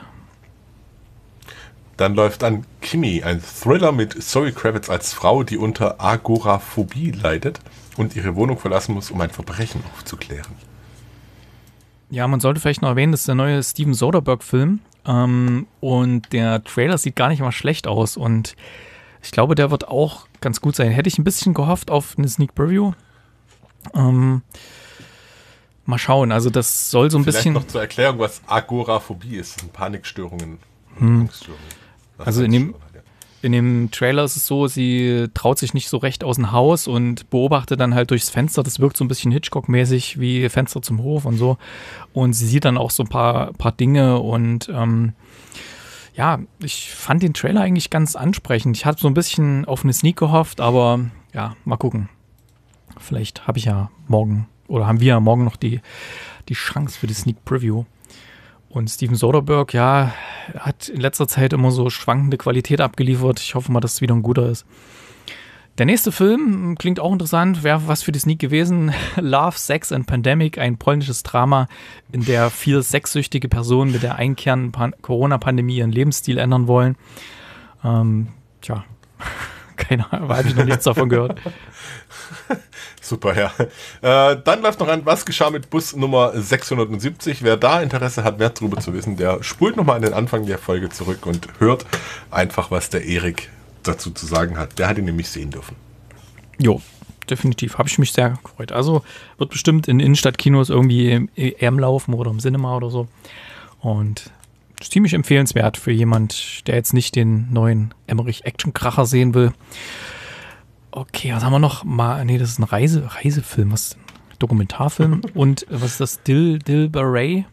Dann läuft an Kimi, ein Thriller mit Zoe Kravitz als Frau, die unter Agoraphobie leidet und ihre Wohnung verlassen muss, um ein Verbrechen aufzuklären. Ja, man sollte vielleicht noch erwähnen, das ist der neue Steven Soderbergh-Film und der Trailer sieht gar nicht mal schlecht aus und ich glaube, der wird auch ganz gut sein. Hätte ich ein bisschen gehofft auf eine Sneak Preview. Mal schauen, also das soll so ein Vielleicht bisschen... noch zur Erklärung, was Agoraphobie ist. Das sind Panikstörungen. Also in in dem Trailer ist es so, sie traut sich nicht so recht aus dem Haus und beobachtet dann halt durchs Fenster. Das wirkt so ein bisschen Hitchcock-mäßig wie Fenster zum Hof und so. Und sie sieht dann auch so ein paar Dinge und ja, ich fand den Trailer eigentlich ganz ansprechend. Ich hatte so ein bisschen auf eine Sneak gehofft, aber ja, mal gucken. Vielleicht habe ich ja morgen oder haben wir ja morgen noch die Chance für die Sneak Preview. Und Steven Soderbergh, ja, hat in letzter Zeit immer so schwankende Qualität abgeliefert. Ich hoffe mal, dass es wieder ein guter ist. Der nächste Film klingt auch interessant, wäre was für die Sneak gewesen. Love, Sex and Pandemic, ein polnisches Drama, in der 4 sexsüchtige Personen mit der einkehrenden Corona-Pandemie ihren Lebensstil ändern wollen. Tja, keine Ahnung, habe ich noch nichts davon gehört. Super, ja. Dann läuft noch an, was geschah mit Bus Nummer 670. Wer da Interesse hat, mehr darüber zu wissen, der spult nochmal an den Anfang der Folge zurück und hört einfach, was der Erik dazu zu sagen hat. Der hat ihn nämlich sehen dürfen. Jo, definitiv. Habe ich mich sehr gefreut. Also wird bestimmt in Innenstadtkinos irgendwie im EM laufen oder im Cinema oder so. Und ziemlich empfehlenswert für jemand, der jetzt nicht den neuen Emmerich-Action-Kracher sehen will. Okay, was haben wir noch? Nee, das ist ein Reisefilm, was? Dokumentarfilm. Und was ist das? Dilberay?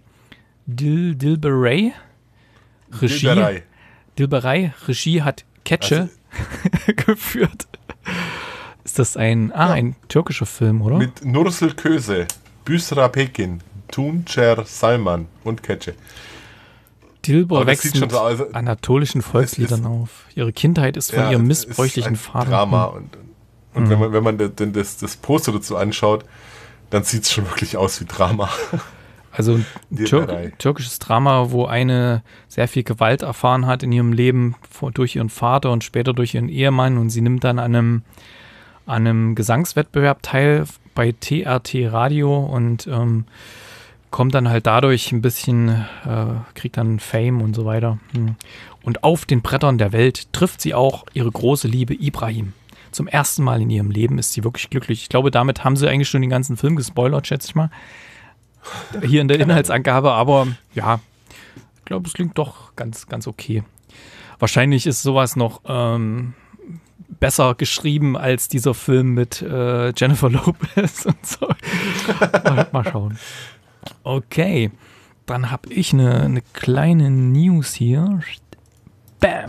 Regie? Dilberay. Regie hat Ketsche geführt. Ist das ein türkischer Film, oder? Mit Nursel Köse, Büsra Pekin, Tuncer Salman und Ketsche. Dilber wächst mit anatolischen Volksliedern auf. Ihre Kindheit ist von ihrem missbräuchlichen Vater. Drama und wenn man das Poster dazu anschaut, dann sieht es schon wirklich aus wie Drama. Also ein türkisches Drama, wo eine sehr viel Gewalt erfahren hat in ihrem Leben durch ihren Vater und später durch ihren Ehemann, und sie nimmt dann an einem Gesangswettbewerb teil bei TRT Radio und kommt dann halt dadurch ein bisschen, kriegt dann Fame und so weiter. Und auf den Brettern der Welt trifft sie auch ihre große Liebe Ibrahim. Zum ersten Mal in ihrem Leben ist sie wirklich glücklich. Ich glaube, damit haben sie eigentlich schon den ganzen Film gespoilert, schätze ich mal. Hier in der Inhaltsangabe, aber ja, ich glaube, es klingt doch ganz, ganz okay. Wahrscheinlich ist sowas noch besser geschrieben als dieser Film mit Jennifer Lopez und so. Mal schauen. Okay, dann habe ich eine kleine News hier. Bam!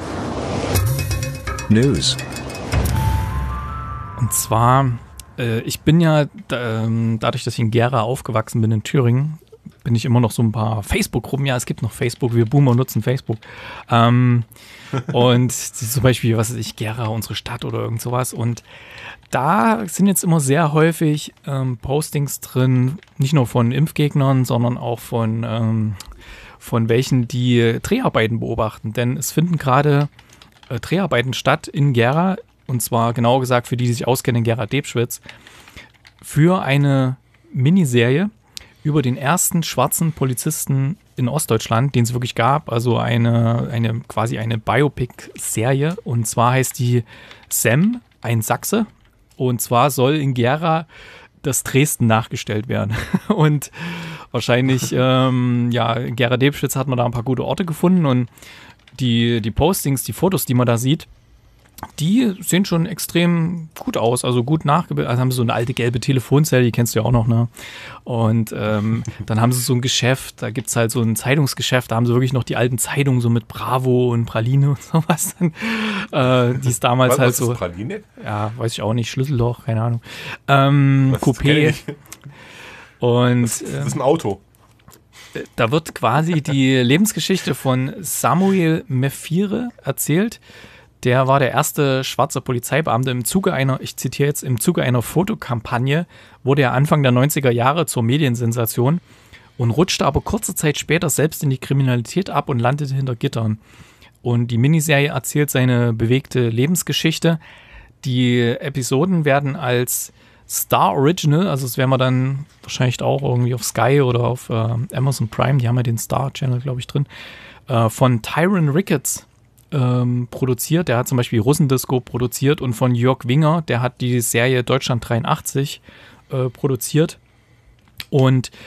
News. Und zwar, ich bin ja, dadurch, dass ich in Gera aufgewachsen bin in Thüringen, bin ich immer noch so ein paar Facebook-Gruppen. Ja, es gibt noch Facebook, wir Boomer nutzen Facebook. Und zum Beispiel, was weiß ich, Gera, unsere Stadt oder irgend sowas. Und da sind jetzt immer sehr häufig Postings drin, nicht nur von Impfgegnern, sondern auch von welchen, die Dreharbeiten beobachten. Denn es finden gerade Dreharbeiten statt in Gera, und zwar genauer gesagt für die sich auskennen in Gera-Debschwitz, für eine Miniserie über den ersten schwarzen Polizisten in Ostdeutschland, den es wirklich gab, also quasi eine Biopic-Serie, und zwar heißt die Sam, ein Sachse, und zwar soll in Gera das Dresden nachgestellt werden. Und wahrscheinlich, in Gera-Debschwitz hat man da ein paar gute Orte gefunden, und die Postings, die Fotos, die man da sieht, die sehen schon extrem gut aus, also gut nachgebildet. Also haben sie so eine alte gelbe Telefonzelle, die kennst du ja auch noch, ne? Und dann haben sie so ein Geschäft, da gibt es halt so ein Zeitungsgeschäft, da haben sie wirklich noch die alten Zeitungen so mit Bravo und Praline und sowas. Die ist damals halt so. Was ist Praline? Ja, weiß ich auch nicht, Schlüsselloch, keine Ahnung. Coupé. Und das ist ein Auto. Da wird quasi die Lebensgeschichte von Samuel Mefire erzählt. Der war der erste schwarze Polizeibeamte im Zuge einer Fotokampagne, wurde er Anfang der 90er Jahre zur Mediensensation und rutschte aber kurze Zeit später selbst in die Kriminalität ab und landete hinter Gittern. Und die Miniserie erzählt seine bewegte Lebensgeschichte. Die Episoden werden als Star Original, also das werden wir dann wahrscheinlich auch irgendwie auf Sky oder auf Amazon Prime, die haben ja den Star Channel, glaube ich, drin, von Tyron Ricketts produziert. Der hat zum Beispiel Russendisco produziert, und von Jörg Winger, der hat die Serie Deutschland 83 produziert. Und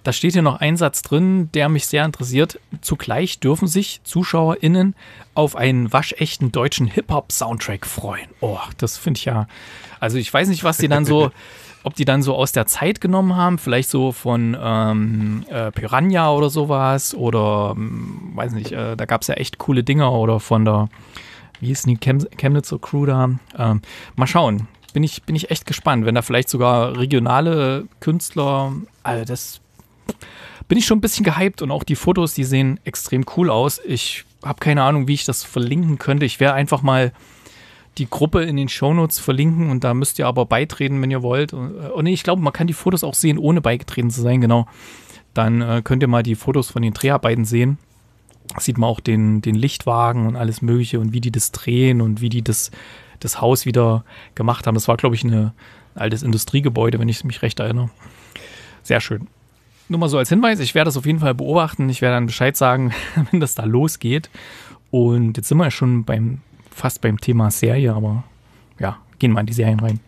Da steht hier noch ein Satz drin, der mich sehr interessiert. Zugleich dürfen sich ZuschauerInnen auf einen waschechten deutschen Hip-Hop-Soundtrack freuen. Oh, das finde ich ja. Also ich weiß nicht, was die dann so, ob die dann so aus der Zeit genommen haben, vielleicht so von Piranha oder sowas oder weiß nicht, da gab es ja echt coole Dinger oder von der, wie hieß die Chemnitzer Crew da? Mal schauen. Bin ich echt gespannt, wenn da vielleicht sogar regionale Künstler, also das bin ich schon ein bisschen gehypt und auch die Fotos, die sehen extrem cool aus. Ich habe keine Ahnung, wie ich das verlinken könnte. Ich werde einfach mal die Gruppe in den Shownotes verlinken und da müsst ihr aber beitreten, wenn ihr wollt. Und nee, ich glaube, man kann die Fotos auch sehen, ohne beigetreten zu sein, genau. Dann könnt ihr mal die Fotos von den Dreharbeiten sehen. Da sieht man auch den Lichtwagen und alles Mögliche und wie die das drehen und wie die das Haus wieder gemacht haben. Das war, glaube ich, ein altes Industriegebäude, wenn ich mich recht erinnere. Sehr schön. Nur mal so als Hinweis, ich werde das auf jeden Fall beobachten. Ich werde dann Bescheid sagen, wenn das da losgeht. Und jetzt sind wir ja schon fast beim Thema Serie, aber ja, gehen wir in die Serien rein.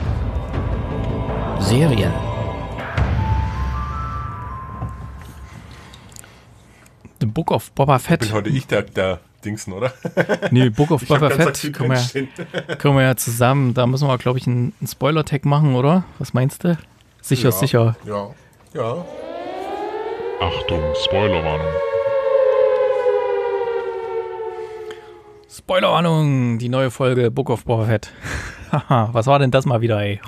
Serien. The Book of Boba Fett. Bin heute ich der Dingsen, oder? Nee, Book of Boba Fett können wir ja zusammen, da müssen wir, glaube ich, einen Spoiler-Tag machen, oder? Was meinst du? Sicher. Ja. Achtung, Spoilerwarnung. Spoilerwarnung, die neue Folge Book of Boba Fett. Was war denn das mal wieder, ey?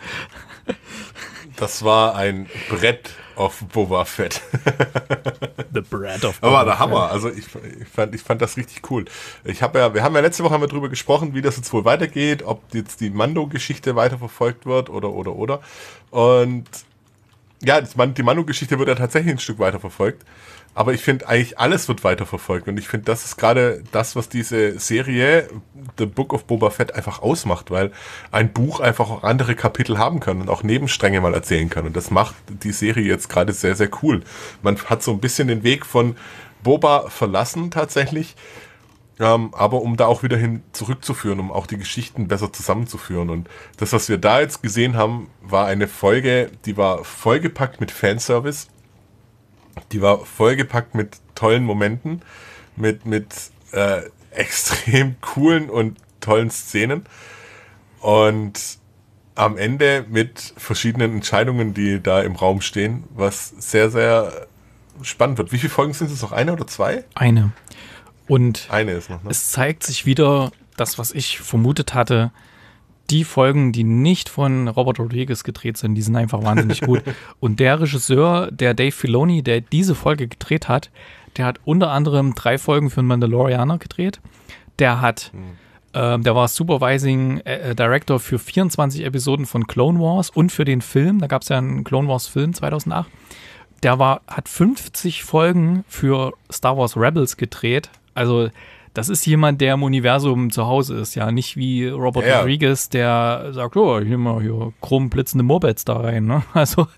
Das war ein Brett auf Boba Fett. The Bread of Boba Aber der Hammer. Also ich fand das richtig cool. Wir haben ja letzte Woche drüber gesprochen, wie das jetzt wohl weitergeht, ob jetzt die Mando-Geschichte weiterverfolgt wird oder. Und ja, die Mando-Geschichte wird ja tatsächlich ein Stück weiterverfolgt. Aber ich finde eigentlich alles wird weiterverfolgt. Und ich finde, das ist gerade das, was diese Serie The Book of Boba Fett einfach ausmacht, weil ein Buch einfach auch andere Kapitel haben kann und auch Nebenstränge mal erzählen kann. Und das macht die Serie jetzt gerade sehr, sehr cool. Man hat so ein bisschen den Weg von Boba verlassen tatsächlich, aber um da auch wieder hin zurückzuführen, um auch die Geschichten besser zusammenzuführen. Und das, was wir da jetzt gesehen haben, war eine Folge, die war vollgepackt mit Fanservice. Die war vollgepackt mit tollen Momenten, mit extrem coolen und tollen Szenen und am Ende mit verschiedenen Entscheidungen, die da im Raum stehen, was sehr, sehr spannend wird. Wie viele Folgen sind es noch? Eine oder zwei? Eine. Und eine ist noch, ne? Es zeigt sich wieder das, was ich vermutet hatte. Die Folgen, die nicht von Robert Rodriguez gedreht sind, die sind einfach wahnsinnig gut. Und der Regisseur, der Dave Filoni, der diese Folge gedreht hat, der hat unter anderem 3 Folgen für einen Mandalorianer gedreht. Der war Supervising Director für 24 Episoden von Clone Wars und für den Film. Da gab es ja einen Clone Wars Film 2008. Hat 50 Folgen für Star Wars Rebels gedreht. Also das ist jemand, der im Universum zu Hause ist, ja. Nicht wie Robert Rodriguez, der sagt, oh, ich nehme mal hier krumm blitzende Mopeds da rein, ne? Also.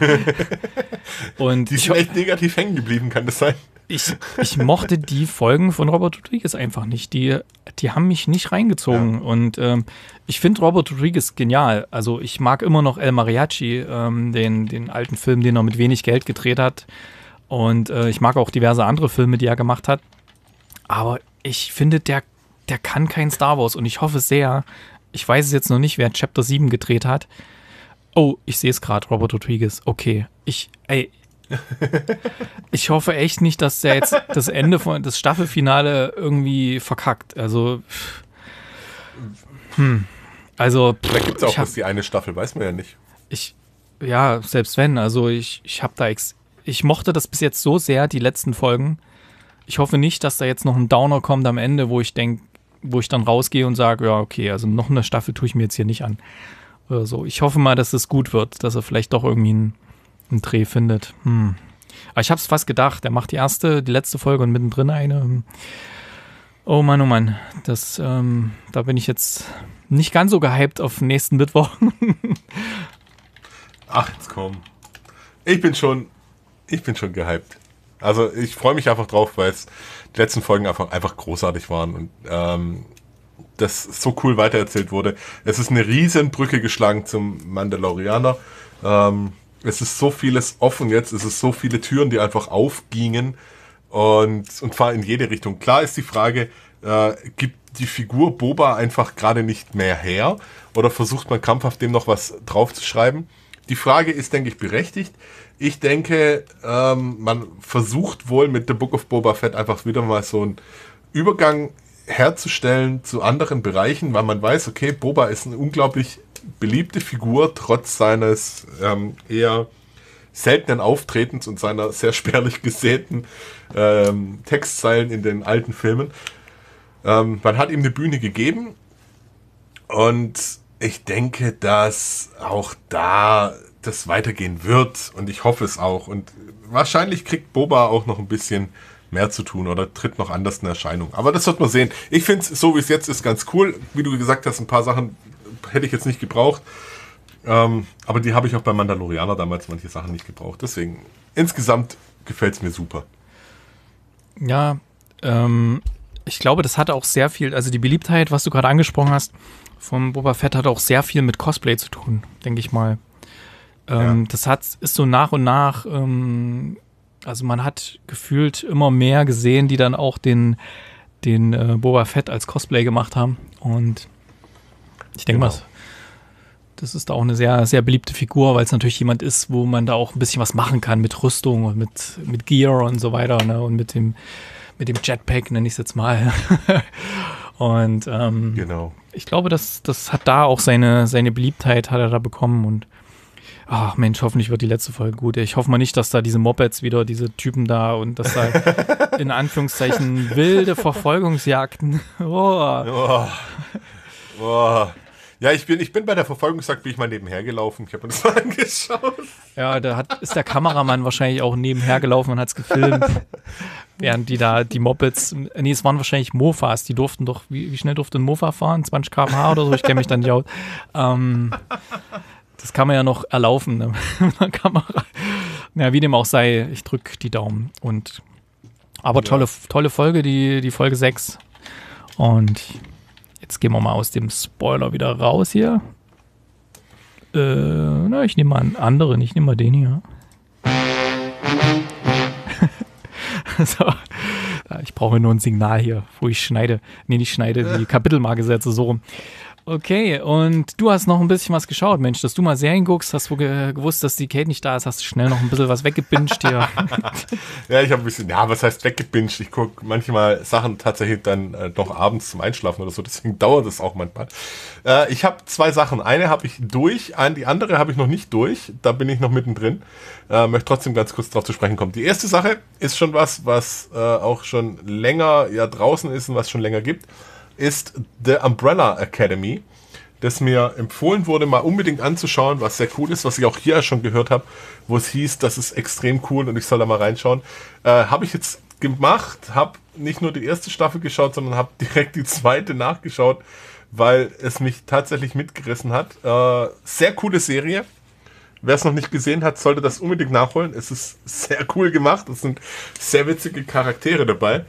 Und die sind echt negativ hängen geblieben, kann das sein? Ich mochte die Folgen von Robert Rodriguez einfach nicht. Die haben mich nicht reingezogen. Ja. Und ich finde Robert Rodriguez genial. Also ich mag immer noch El Mariachi, den alten Film, den er mit wenig Geld gedreht hat. Und ich mag auch diverse andere Filme, die er gemacht hat. Aber ich finde, der kann kein Star Wars und ich hoffe sehr, ich weiß es jetzt noch nicht, wer Chapter 7 gedreht hat. Oh, ich sehe es gerade, Robert Rodriguez. Okay, ich hoffe echt nicht, dass der jetzt das Ende von das Staffelfinale irgendwie verkackt. Also, Also, da gibt es auch was die eine Staffel, weiß man ja nicht. Ja, selbst wenn, also ich mochte das bis jetzt so sehr, die letzten Folgen. Ich hoffe nicht, dass da jetzt noch ein Downer kommt am Ende, wo ich dann rausgehe und sage, ja, okay, also noch eine Staffel tue ich mir jetzt hier nicht an. Oder so. Ich hoffe mal, dass es gut wird, dass er vielleicht doch irgendwie einen Dreh findet. Aber ich habe es fast gedacht, er macht die letzte Folge und mittendrin eine. Oh Mann, da bin ich jetzt nicht ganz so gehypt auf nächsten Mittwoch. Ach, jetzt komm. Ich bin schon gehypt. Also ich freue mich einfach drauf, weil die letzten Folgen einfach großartig waren und das so cool weitererzählt wurde. Es ist eine riesen Brücke geschlagen zum Mandalorianer. es ist so vieles offen jetzt, es ist so viele Türen, die einfach aufgingen und zwar in jede Richtung. Klar ist die Frage, gibt die Figur Boba einfach gerade nicht mehr her oder versucht man krampfhaft dem noch was draufzuschreiben? Die Frage ist, denke ich, berechtigt. Ich denke, man versucht wohl mit The Book of Boba Fett einfach wieder mal so einen Übergang herzustellen zu anderen Bereichen, weil man weiß, okay, Boba ist eine unglaublich beliebte Figur, trotz seines eher seltenen Auftretens und seiner sehr spärlich gesäten Textzeilen in den alten Filmen. Man hat ihm eine Bühne gegeben und ich denke, dass auch da das weitergehen wird und ich hoffe es auch. Und wahrscheinlich kriegt Boba auch noch ein bisschen mehr zu tun oder tritt noch anders in Erscheinung. Aber das wird man sehen. Ich finde es, so wie es jetzt ist, ganz cool. Wie du gesagt hast, ein paar Sachen hätte ich jetzt nicht gebraucht. Aber die habe ich auch bei Mandalorianer damals manche Sachen nicht gebraucht. Deswegen, insgesamt gefällt es mir super. Ja, ich glaube, das hatte auch sehr viel, also die Beliebtheit, was du gerade angesprochen hast, vom Boba Fett hat auch sehr viel mit Cosplay zu tun, denke ich mal. Das ist so nach und nach, also man hat gefühlt immer mehr gesehen, die dann auch den Boba Fett als Cosplay gemacht haben. Und ich denke mal, das ist da auch eine sehr, sehr beliebte Figur, weil es natürlich jemand ist, wo man da auch ein bisschen was machen kann mit Rüstung und mit Gear und so weiter, ne? Und mit dem Jetpack, nenne ich es jetzt mal. Und Genau. ich glaube, das hat da auch seine Beliebtheit hat er da bekommen und ach Mensch, hoffentlich wird die letzte Folge gut. Ich hoffe mal nicht, dass da diese Mopeds wieder, diese Typen da und dass da in Anführungszeichen wilde Verfolgungsjagden. Oh. Ja, ich bin bei der Verfolgungsjagd, bin ich mal nebenher gelaufen. Ich habe mir das mal angeschaut. Ja, ist der Kameramann wahrscheinlich auch nebenher gelaufen und hat es gefilmt. Während die Mopeds, nee, es waren wahrscheinlich Mofas, die durften doch, wie schnell durfte ein Mofa fahren? 20 km/h oder so, ich kenne mich dann nicht aus. Das kann man ja noch erlaufen, ne? Mit einer Kamera. Ja, wie dem auch sei, ich drücke die Daumen. Aber tolle Folge, die Folge 6. Und jetzt gehen wir mal aus dem Spoiler wieder raus hier. Ich nehme mal einen anderen, ich nehme mal den hier. So. Ich brauche nur ein Signal hier, wo ich schneide. Nee, nicht schneide, die Kapitelmarke setze, so rum. Okay, und du hast noch ein bisschen was geschaut, Mensch, dass du mal Serien guckst, hast du gewusst, dass die Kate nicht da ist, hast du schnell noch ein bisschen was weggebinged hier. Ja, ich habe ein bisschen, was heißt weggebinged? Ich gucke manchmal Sachen tatsächlich dann doch abends zum Einschlafen oder so, deswegen dauert es auch manchmal. Ich habe 2 Sachen, eine habe ich durch, die andere habe ich noch nicht durch, da bin ich noch mittendrin, möchte trotzdem ganz kurz drauf zu sprechen kommen. Die erste Sache ist schon was auch schon länger draußen ist und was schon länger gibt, ist The Umbrella Academy, das mir empfohlen wurde, mal unbedingt anzuschauen, was sehr cool ist, was ich auch hier schon gehört habe, wo es hieß, das ist extrem cool und ich soll da mal reinschauen. Habe ich jetzt gemacht, habe nicht nur die erste Staffel geschaut, sondern habe direkt die zweite nachgeschaut, weil es mich tatsächlich mitgerissen hat. Sehr coole Serie. Wer es noch nicht gesehen hat, sollte das unbedingt nachholen. Es ist sehr cool gemacht, es sind sehr witzige Charaktere dabei.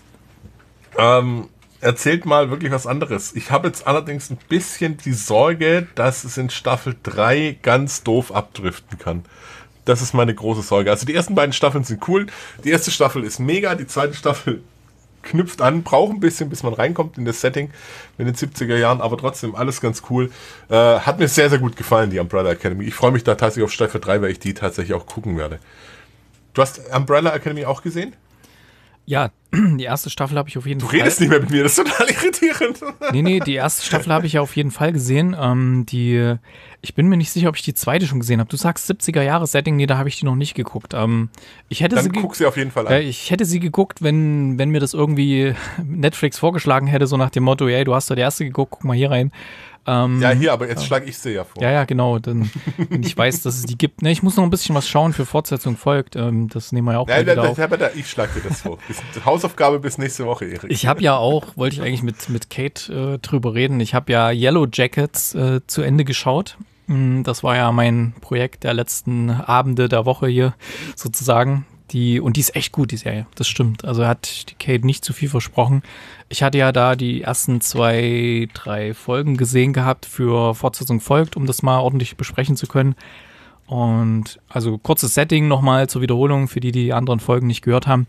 Erzählt mal wirklich was anderes. Ich habe jetzt allerdings ein bisschen die Sorge, dass es in Staffel 3 ganz doof abdriften kann. Das ist meine große Sorge. Also die ersten beiden Staffeln sind cool. Die erste Staffel ist mega, die zweite Staffel knüpft an, braucht ein bisschen, bis man reinkommt in das Setting mit den 70er Jahren, aber trotzdem alles ganz cool. Hat mir sehr, sehr gut gefallen, die Umbrella Academy. Ich freue mich da tatsächlich auf Staffel 3, weil ich die tatsächlich auch gucken werde. Du hast Umbrella Academy auch gesehen? Ja, die erste Staffel habe ich auf jeden Fall. Du redest nicht mehr mit mir, das ist total irritierend. Nee, die erste Staffel habe ich ja auf jeden Fall gesehen. Ich bin mir nicht sicher, ob ich die zweite schon gesehen habe. Du sagst 70er-Jahre-Setting, nee, da habe ich die noch nicht geguckt. Guck sie auf jeden Fall an. Ich hätte sie geguckt, wenn mir das irgendwie Netflix vorgeschlagen hätte, so nach dem Motto, ey, du hast doch die erste geguckt, guck mal hier rein. Hier, aber jetzt schlage ich sie ja vor. Ja, genau. Wenn ich weiß, dass es die gibt. Ne, ich muss noch ein bisschen was schauen für Fortsetzung folgt. Das nehmen wir ja auch wieder auf. Ich schlage dir das vor. Hausaufgabe bis nächste Woche, Erik. Ich habe ja auch, wollte ich eigentlich mit Kate drüber reden, ich habe ja Yellow Jackets zu Ende geschaut. Das war ja mein Projekt der letzten Abende der Woche hier sozusagen. Und die ist echt gut, die Serie. Das stimmt. Also hat die Kate nicht zu viel versprochen. Ich hatte ja da die ersten 2-3 Folgen gesehen gehabt für Fortsetzung folgt, um das mal ordentlich besprechen zu können. Und also kurzes Setting nochmal zur Wiederholung für die, die anderen Folgen nicht gehört haben.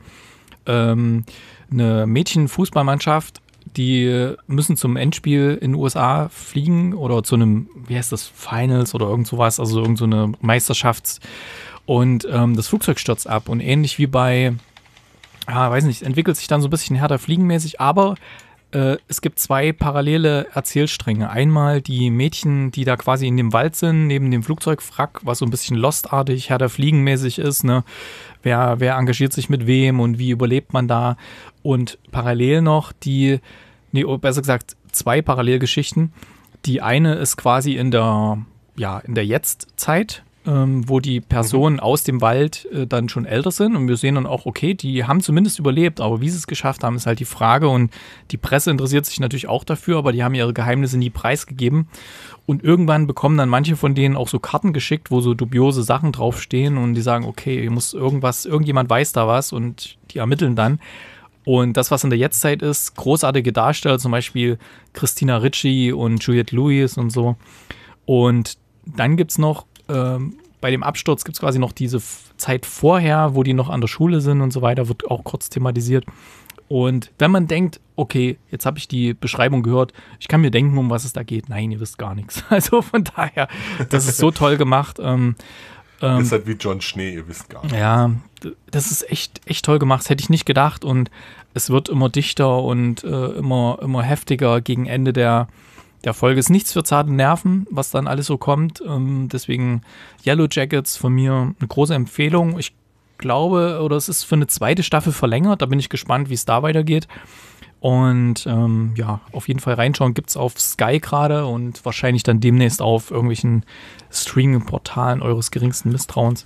Eine Mädchenfußballmannschaft, die müssen zum Endspiel in den USA fliegen oder zu einem, wie heißt das, Finals oder irgend sowas, also irgend so eine Meisterschafts- und das Flugzeug stürzt ab und ähnlich wie bei, weiß nicht, entwickelt sich dann so ein bisschen härter fliegenmäßig, aber es gibt zwei parallele Erzählstränge. Einmal die Mädchen, die da quasi in dem Wald sind, neben dem Flugzeugwrack, was so ein bisschen Lost-artig, härter fliegenmäßig ist, ne? Wer engagiert sich mit wem und wie überlebt man da? Und parallel noch besser gesagt, zwei Parallelgeschichten. Die eine ist quasi in der Jetztzeit, wo die Personen aus dem Wald dann schon älter sind und wir sehen dann auch, okay, die haben zumindest überlebt, aber wie sie es geschafft haben, ist halt die Frage und die Presse interessiert sich natürlich auch dafür, aber die haben ihre Geheimnisse nie preisgegeben und irgendwann bekommen dann manche von denen auch so Karten geschickt, wo so dubiose Sachen draufstehen und die sagen, okay, irgendjemand weiß da was und die ermitteln dann. Und das, was in der Jetztzeit ist, großartige Darsteller, zum Beispiel Christina Ricci und Juliette Lewis und so. Und dann gibt es noch bei dem Absturz gibt es quasi noch diese Zeit vorher, wo die noch an der Schule sind und so weiter, wird auch kurz thematisiert. Und wenn man denkt, okay, jetzt habe ich die Beschreibung gehört, ich kann mir denken, um was es da geht. Nein, ihr wisst gar nichts. Also von daher, das ist so toll gemacht. Ist halt wie John Schnee, ihr wisst gar nichts. Ja, das ist echt toll gemacht. Das hätte ich nicht gedacht. Und es wird immer dichter und immer heftiger gegen Ende der Folge. Ist nichts für zarte Nerven, was dann alles so kommt. Deswegen Yellow Jackets von mir eine große Empfehlung. Ich glaube, oder es ist für eine zweite Staffel verlängert. Da bin ich gespannt, wie es da weitergeht. Und auf jeden Fall reinschauen. Gibt es auf Sky gerade und wahrscheinlich dann demnächst auf irgendwelchen Streaming-Portalen eures geringsten Misstrauens.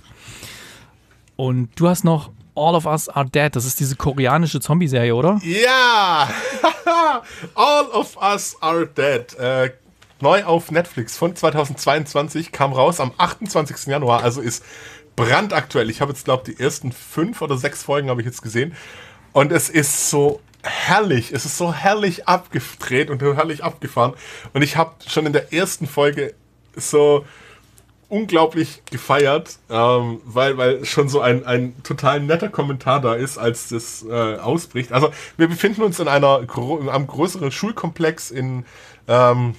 Und du hast noch All of Us Are Dead. Das ist diese koreanische Zombie-Serie, oder? Ja! All of Us Are Dead. Neu auf Netflix von 2022, kam raus am 28. Januar, also ist brandaktuell. Ich habe jetzt, glaube ich, die ersten 5 oder 6 Folgen habe ich jetzt gesehen. Und es ist so herrlich. Es ist so herrlich abgedreht und herrlich abgefahren. Und ich habe schon in der ersten Folge so unglaublich gefeiert, weil schon so ein total netter Kommentar da ist, als das ausbricht. Also wir befinden uns in einem größeren Schulkomplex in Gott,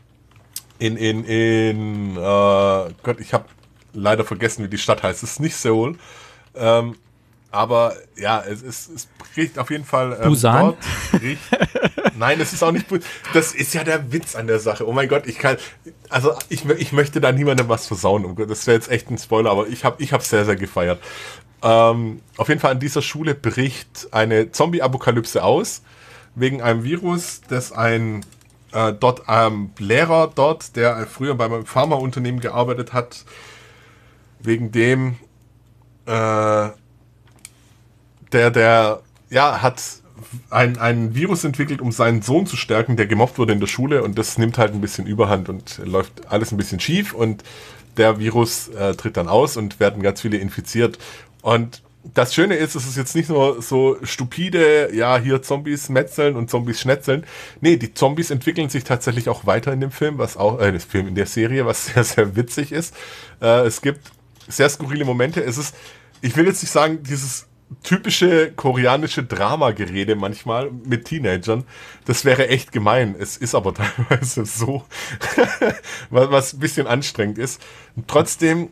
ich habe leider vergessen, wie die Stadt heißt. Es ist nicht Seoul. Aber ja, es bricht auf jeden Fall Busan? Nein, es ist auch nicht Busan. Das ist ja der Witz an der Sache. Oh mein Gott, ich möchte da niemandem was versauen. Das wäre jetzt echt ein Spoiler, aber ich habe sehr, sehr gefeiert. Auf jeden Fall an dieser Schule bricht eine Zombie-Apokalypse aus, wegen einem Virus, das ein Lehrer dort, der früher bei einem Pharmaunternehmen gearbeitet hat, wegen dem der hat ein Virus entwickelt, um seinen Sohn zu stärken, der gemobbt wurde in der Schule und das nimmt halt ein bisschen Überhand und läuft alles ein bisschen schief und der Virus tritt dann aus und werden ganz viele infiziert. Und das Schöne ist, es ist jetzt nicht nur so stupide, ja, hier Zombies metzeln und Zombies schnetzeln. Nee, die Zombies entwickeln sich tatsächlich auch weiter in dem Film, in der Serie, was sehr, sehr witzig ist. Es gibt sehr skurrile Momente. Ich will jetzt nicht sagen, dieses typische koreanische Dramagerede manchmal mit Teenagern, das wäre echt gemein. Es ist aber teilweise so, was ein bisschen anstrengend ist. Und trotzdem,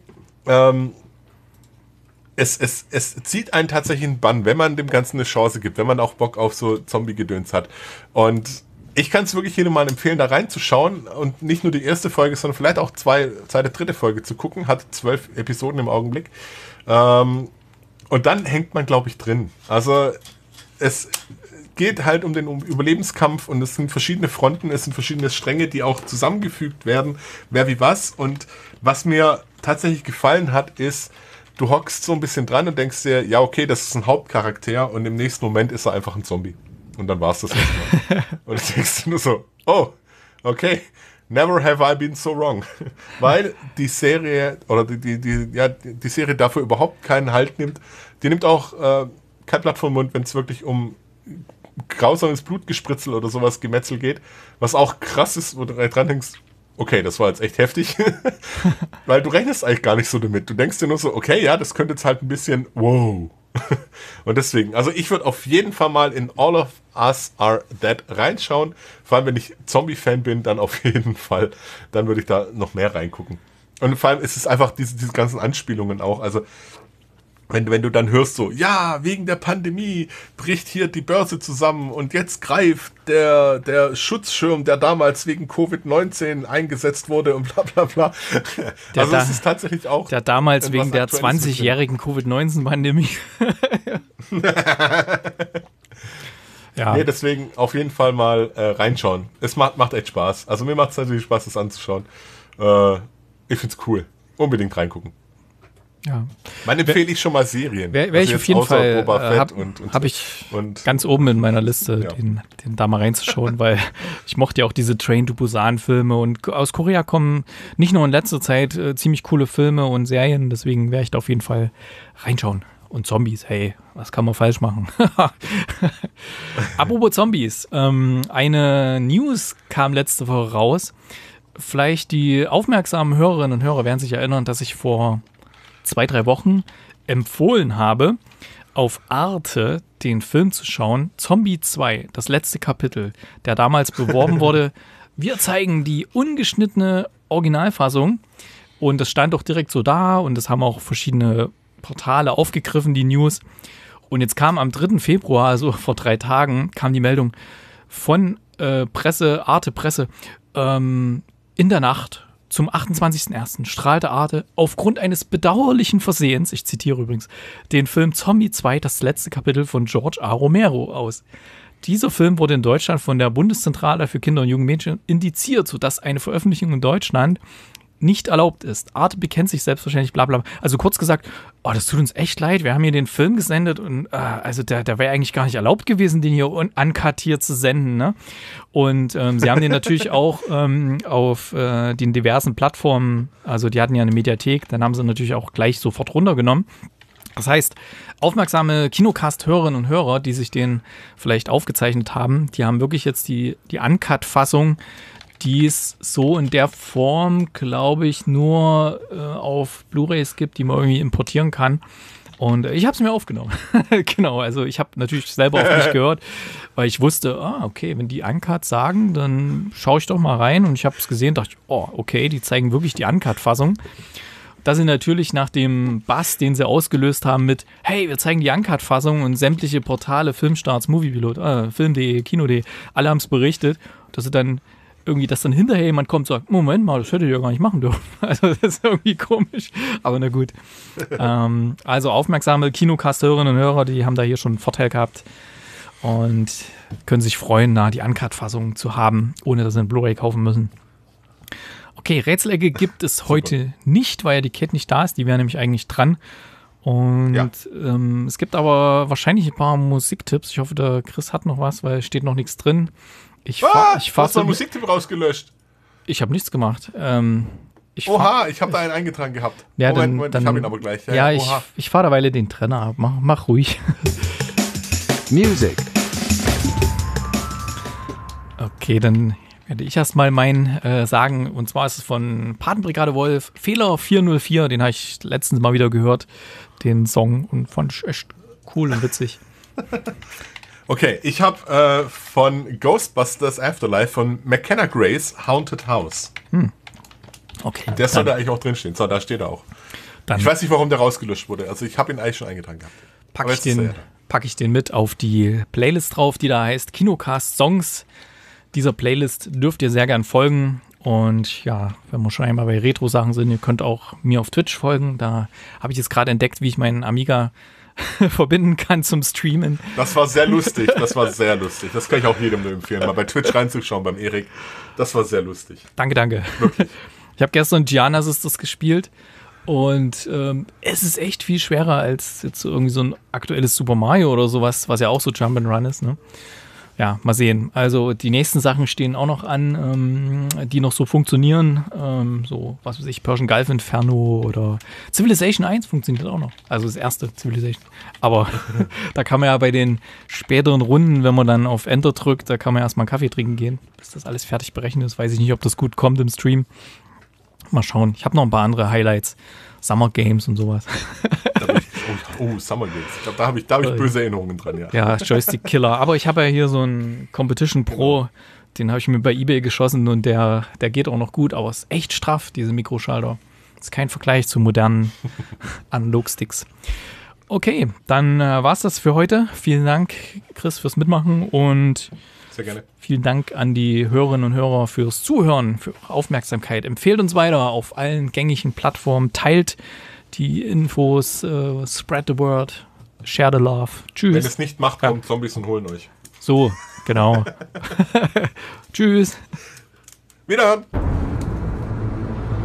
es zieht einen tatsächlich in den Bann, wenn man dem Ganzen eine Chance gibt, wenn man auch Bock auf so Zombie-Gedöns hat. Und ich kann es wirklich jedem mal empfehlen, da reinzuschauen und nicht nur die erste Folge, sondern vielleicht auch zweite, dritte Folge zu gucken. Hat 12 Episoden im Augenblick. Und dann hängt man, glaube ich, drin. Also es geht halt um den Überlebenskampf und es sind verschiedene Fronten, es sind verschiedene Stränge, die auch zusammengefügt werden, wer wie was. Und was mir tatsächlich gefallen hat, ist, du hockst so ein bisschen dran und denkst dir, ja okay, das ist ein Hauptcharakter und im nächsten Moment ist er einfach ein Zombie. Und dann war es das erstmal. Und dann denkst du nur so, oh, okay. Never have I been so wrong. Weil die Serie, oder die Serie dafür überhaupt keinen Halt nimmt. Die nimmt auch kein Blatt vom Mund, wenn es wirklich um grausames Blutgespritzel oder sowas Gemetzel geht. Was auch krass ist, wo du dran denkst, okay, das war jetzt echt heftig, weil du rechnest eigentlich gar nicht so damit. Du denkst dir nur so, okay, ja, das könnte jetzt halt ein bisschen, wow. Und deswegen, also ich würde auf jeden Fall mal in All of Us Are Dead reinschauen. Vor allem, wenn ich Zombie-Fan bin, dann auf jeden Fall. Dann würde ich da noch mehr reingucken. Und vor allem ist es einfach diese ganzen Anspielungen auch. Also wenn du dann hörst so, ja, wegen der Pandemie bricht hier die Börse zusammen und jetzt greift der Schutzschirm, der damals wegen Covid-19 eingesetzt wurde und bla bla bla. Also es ist tatsächlich auch... Der damals wegen der 20-jährigen Covid-19-Pandemie. Ja. Nee, deswegen auf jeden Fall mal reinschauen. Es macht echt Spaß. Also mir macht es natürlich Spaß, das anzuschauen. Ich find's cool. Unbedingt reingucken. Ja. Dann empfehle ich schon mal Serien. Wäre ich auf jeden Fall, habe ich ganz oben in meiner Liste, ja, den da mal reinzuschauen, weil ich mochte ja auch diese Train to Busan Filme und aus Korea kommen nicht nur in letzter Zeit ziemlich coole Filme und Serien, deswegen werde ich da auf jeden Fall reinschauen. Und Zombies, hey, was kann man falsch machen? Apropos Zombies, eine News kam letzte Woche raus. Vielleicht die aufmerksamen Hörerinnen und Hörer werden sich erinnern, dass ich vor 2-3 Wochen empfohlen habe, auf Arte den Film zu schauen, Zombie 2, das letzte Kapitel, der damals beworben wurde. Wir zeigen die ungeschnittene Originalfassung und das stand doch direkt so da und das haben auch verschiedene Portale aufgegriffen, die News. Und jetzt kam am 3. Februar, also vor 3 Tagen, kam die Meldung von Arte Presse, in der Nacht zum 28.01. strahlte Arte aufgrund eines bedauerlichen Versehens, ich zitiere übrigens, den Film Zombie 2, das letzte Kapitel von George A. Romero aus. Dieser Film wurde in Deutschland von der Bundeszentrale für Kinder und Jugendmädchen indiziert, sodass eine Veröffentlichung in Deutschland nicht erlaubt ist. Arte bekennt sich selbstverständlich, bla bla. Also kurz gesagt, das tut uns echt leid, wir haben hier den Film gesendet und also der wäre eigentlich gar nicht erlaubt gewesen, den hier uncut hier zu senden, ne? Und sie haben den natürlich auch auf den diversen Plattformen, also die hatten ja eine Mediathek, dann haben sie natürlich auch gleich sofort runtergenommen. Das heißt, aufmerksame Kinocast-Hörerinnen und Hörer, die sich den vielleicht aufgezeichnet haben, die haben wirklich jetzt die Uncut-Fassung, die es so in der Form, glaube ich, nur auf Blu-rays gibt, die man irgendwie importieren kann. Und ich habe es mir aufgenommen. Genau, also ich habe natürlich selber auf mich gehört, weil ich wusste, okay, wenn die Uncut sagen, dann schaue ich doch mal rein. Und ich habe es gesehen, dachte ich, okay, die zeigen wirklich die Uncut-Fassung. Das sind natürlich nach dem Bass, den sie ausgelöst haben mit, hey, wir zeigen die Uncut-Fassung und sämtliche Portale, Filmstarts, Moviepilot, Film.de, Kino.de, alle haben es berichtet, dass sie dann irgendwie, dass dann hinterher jemand kommt und sagt, Moment mal, das hätte ich ja gar nicht machen dürfen. Also das ist irgendwie komisch, aber na gut. Also aufmerksame Kinocast-Hörerinnen und Hörer, die haben da hier schon einen Vorteil gehabt und können sich freuen, die Uncut-Fassung zu haben, ohne dass sie einen Blu-ray kaufen müssen. Okay, Rätselecke gibt es heute nicht, weil ja die Kate nicht da ist, die wäre nämlich eigentlich dran. Und ja. Es gibt aber wahrscheinlich ein paar Musiktipps. Ich hoffe, der Chris hat noch was, weil es steht noch nichts drin. Ich du hast einen Musiktipp rausgelöscht. Ich habe nichts gemacht. Ich habe da einen eingetragen gehabt. Ja, Moment, ich habe ihn aber gleich. Ja, ich fahre derweile den Trenner ab. Mach ruhig. Music. Okay, dann werde ich erstmal meinen sagen. Und zwar ist es von Patenbrigade Wolf, Fehler 404. Den habe ich letztens mal wieder gehört, den Song. Und fand ich echt cool und witzig. Okay, ich habe von Ghostbusters Afterlife von McKenna Grace Haunted House. Okay. Der soll da eigentlich auch drinstehen. So, da steht er auch. Ich weiß nicht, warum der rausgelöscht wurde. Also ich habe ihn eigentlich schon eingetragen gehabt. Packe ich den mit auf die Playlist drauf, die da heißt Kinocast Songs. Dieser Playlist dürft ihr sehr gern folgen. Und ja, wenn wir schon einmal bei Retro-Sachen sind, ihr könnt auch mir auf Twitch folgen. Da habe ich jetzt gerade entdeckt, wie ich meinen Amiga verbinden kann zum Streamen. Das war sehr lustig. Das kann ich auch jedem nur empfehlen, mal bei Twitch reinzuschauen beim Erik. Das war sehr lustig. Danke. Wirklich. Ich habe gestern Gianna Sisters gespielt und es ist echt viel schwerer als jetzt irgendwie so ein aktuelles Super Mario oder sowas, was ja auch so Jump'n'Run ist, ne? Ja, mal sehen. Also die nächsten Sachen stehen auch noch an, die noch so funktionieren. So, was weiß ich, Persian Gulf Inferno oder Civilization 1 funktioniert auch noch. Also das erste Civilization. Aber da kann man ja bei den späteren Runden, wenn man dann auf Enter drückt, da kann man erstmal einen Kaffee trinken gehen, bis das alles fertig berechnet ist. Weiß ich nicht, ob das gut kommt im Stream. Mal schauen. Ich habe noch ein paar andere Highlights. Summer Games und sowas. Summer Games. Ich glaube, da hab ich böse Erinnerungen dran, ja. Ja, Joystick Killer. Aber ich habe ja hier so einen Competition Pro, den habe ich mir bei eBay geschossen und der geht auch noch gut, aber ist echt straff, diese Mikroschalter. Ist kein Vergleich zu modernen Analog-Sticks. Okay, dann war es das für heute. Vielen Dank, Chris, fürs Mitmachen und sehr gerne. Vielen Dank an die Hörerinnen und Hörer fürs Zuhören, für eure Aufmerksamkeit. Empfehlt uns weiter auf allen gängigen Plattformen. Teilt die Infos, spread the word, share the love. Tschüss. Wenn es nicht macht, kommen Zombies und holen euch. So, genau. Tschüss. Wiederhören.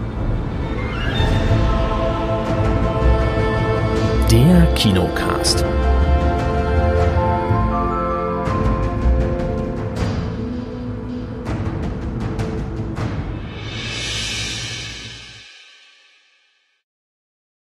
Der Kinocast.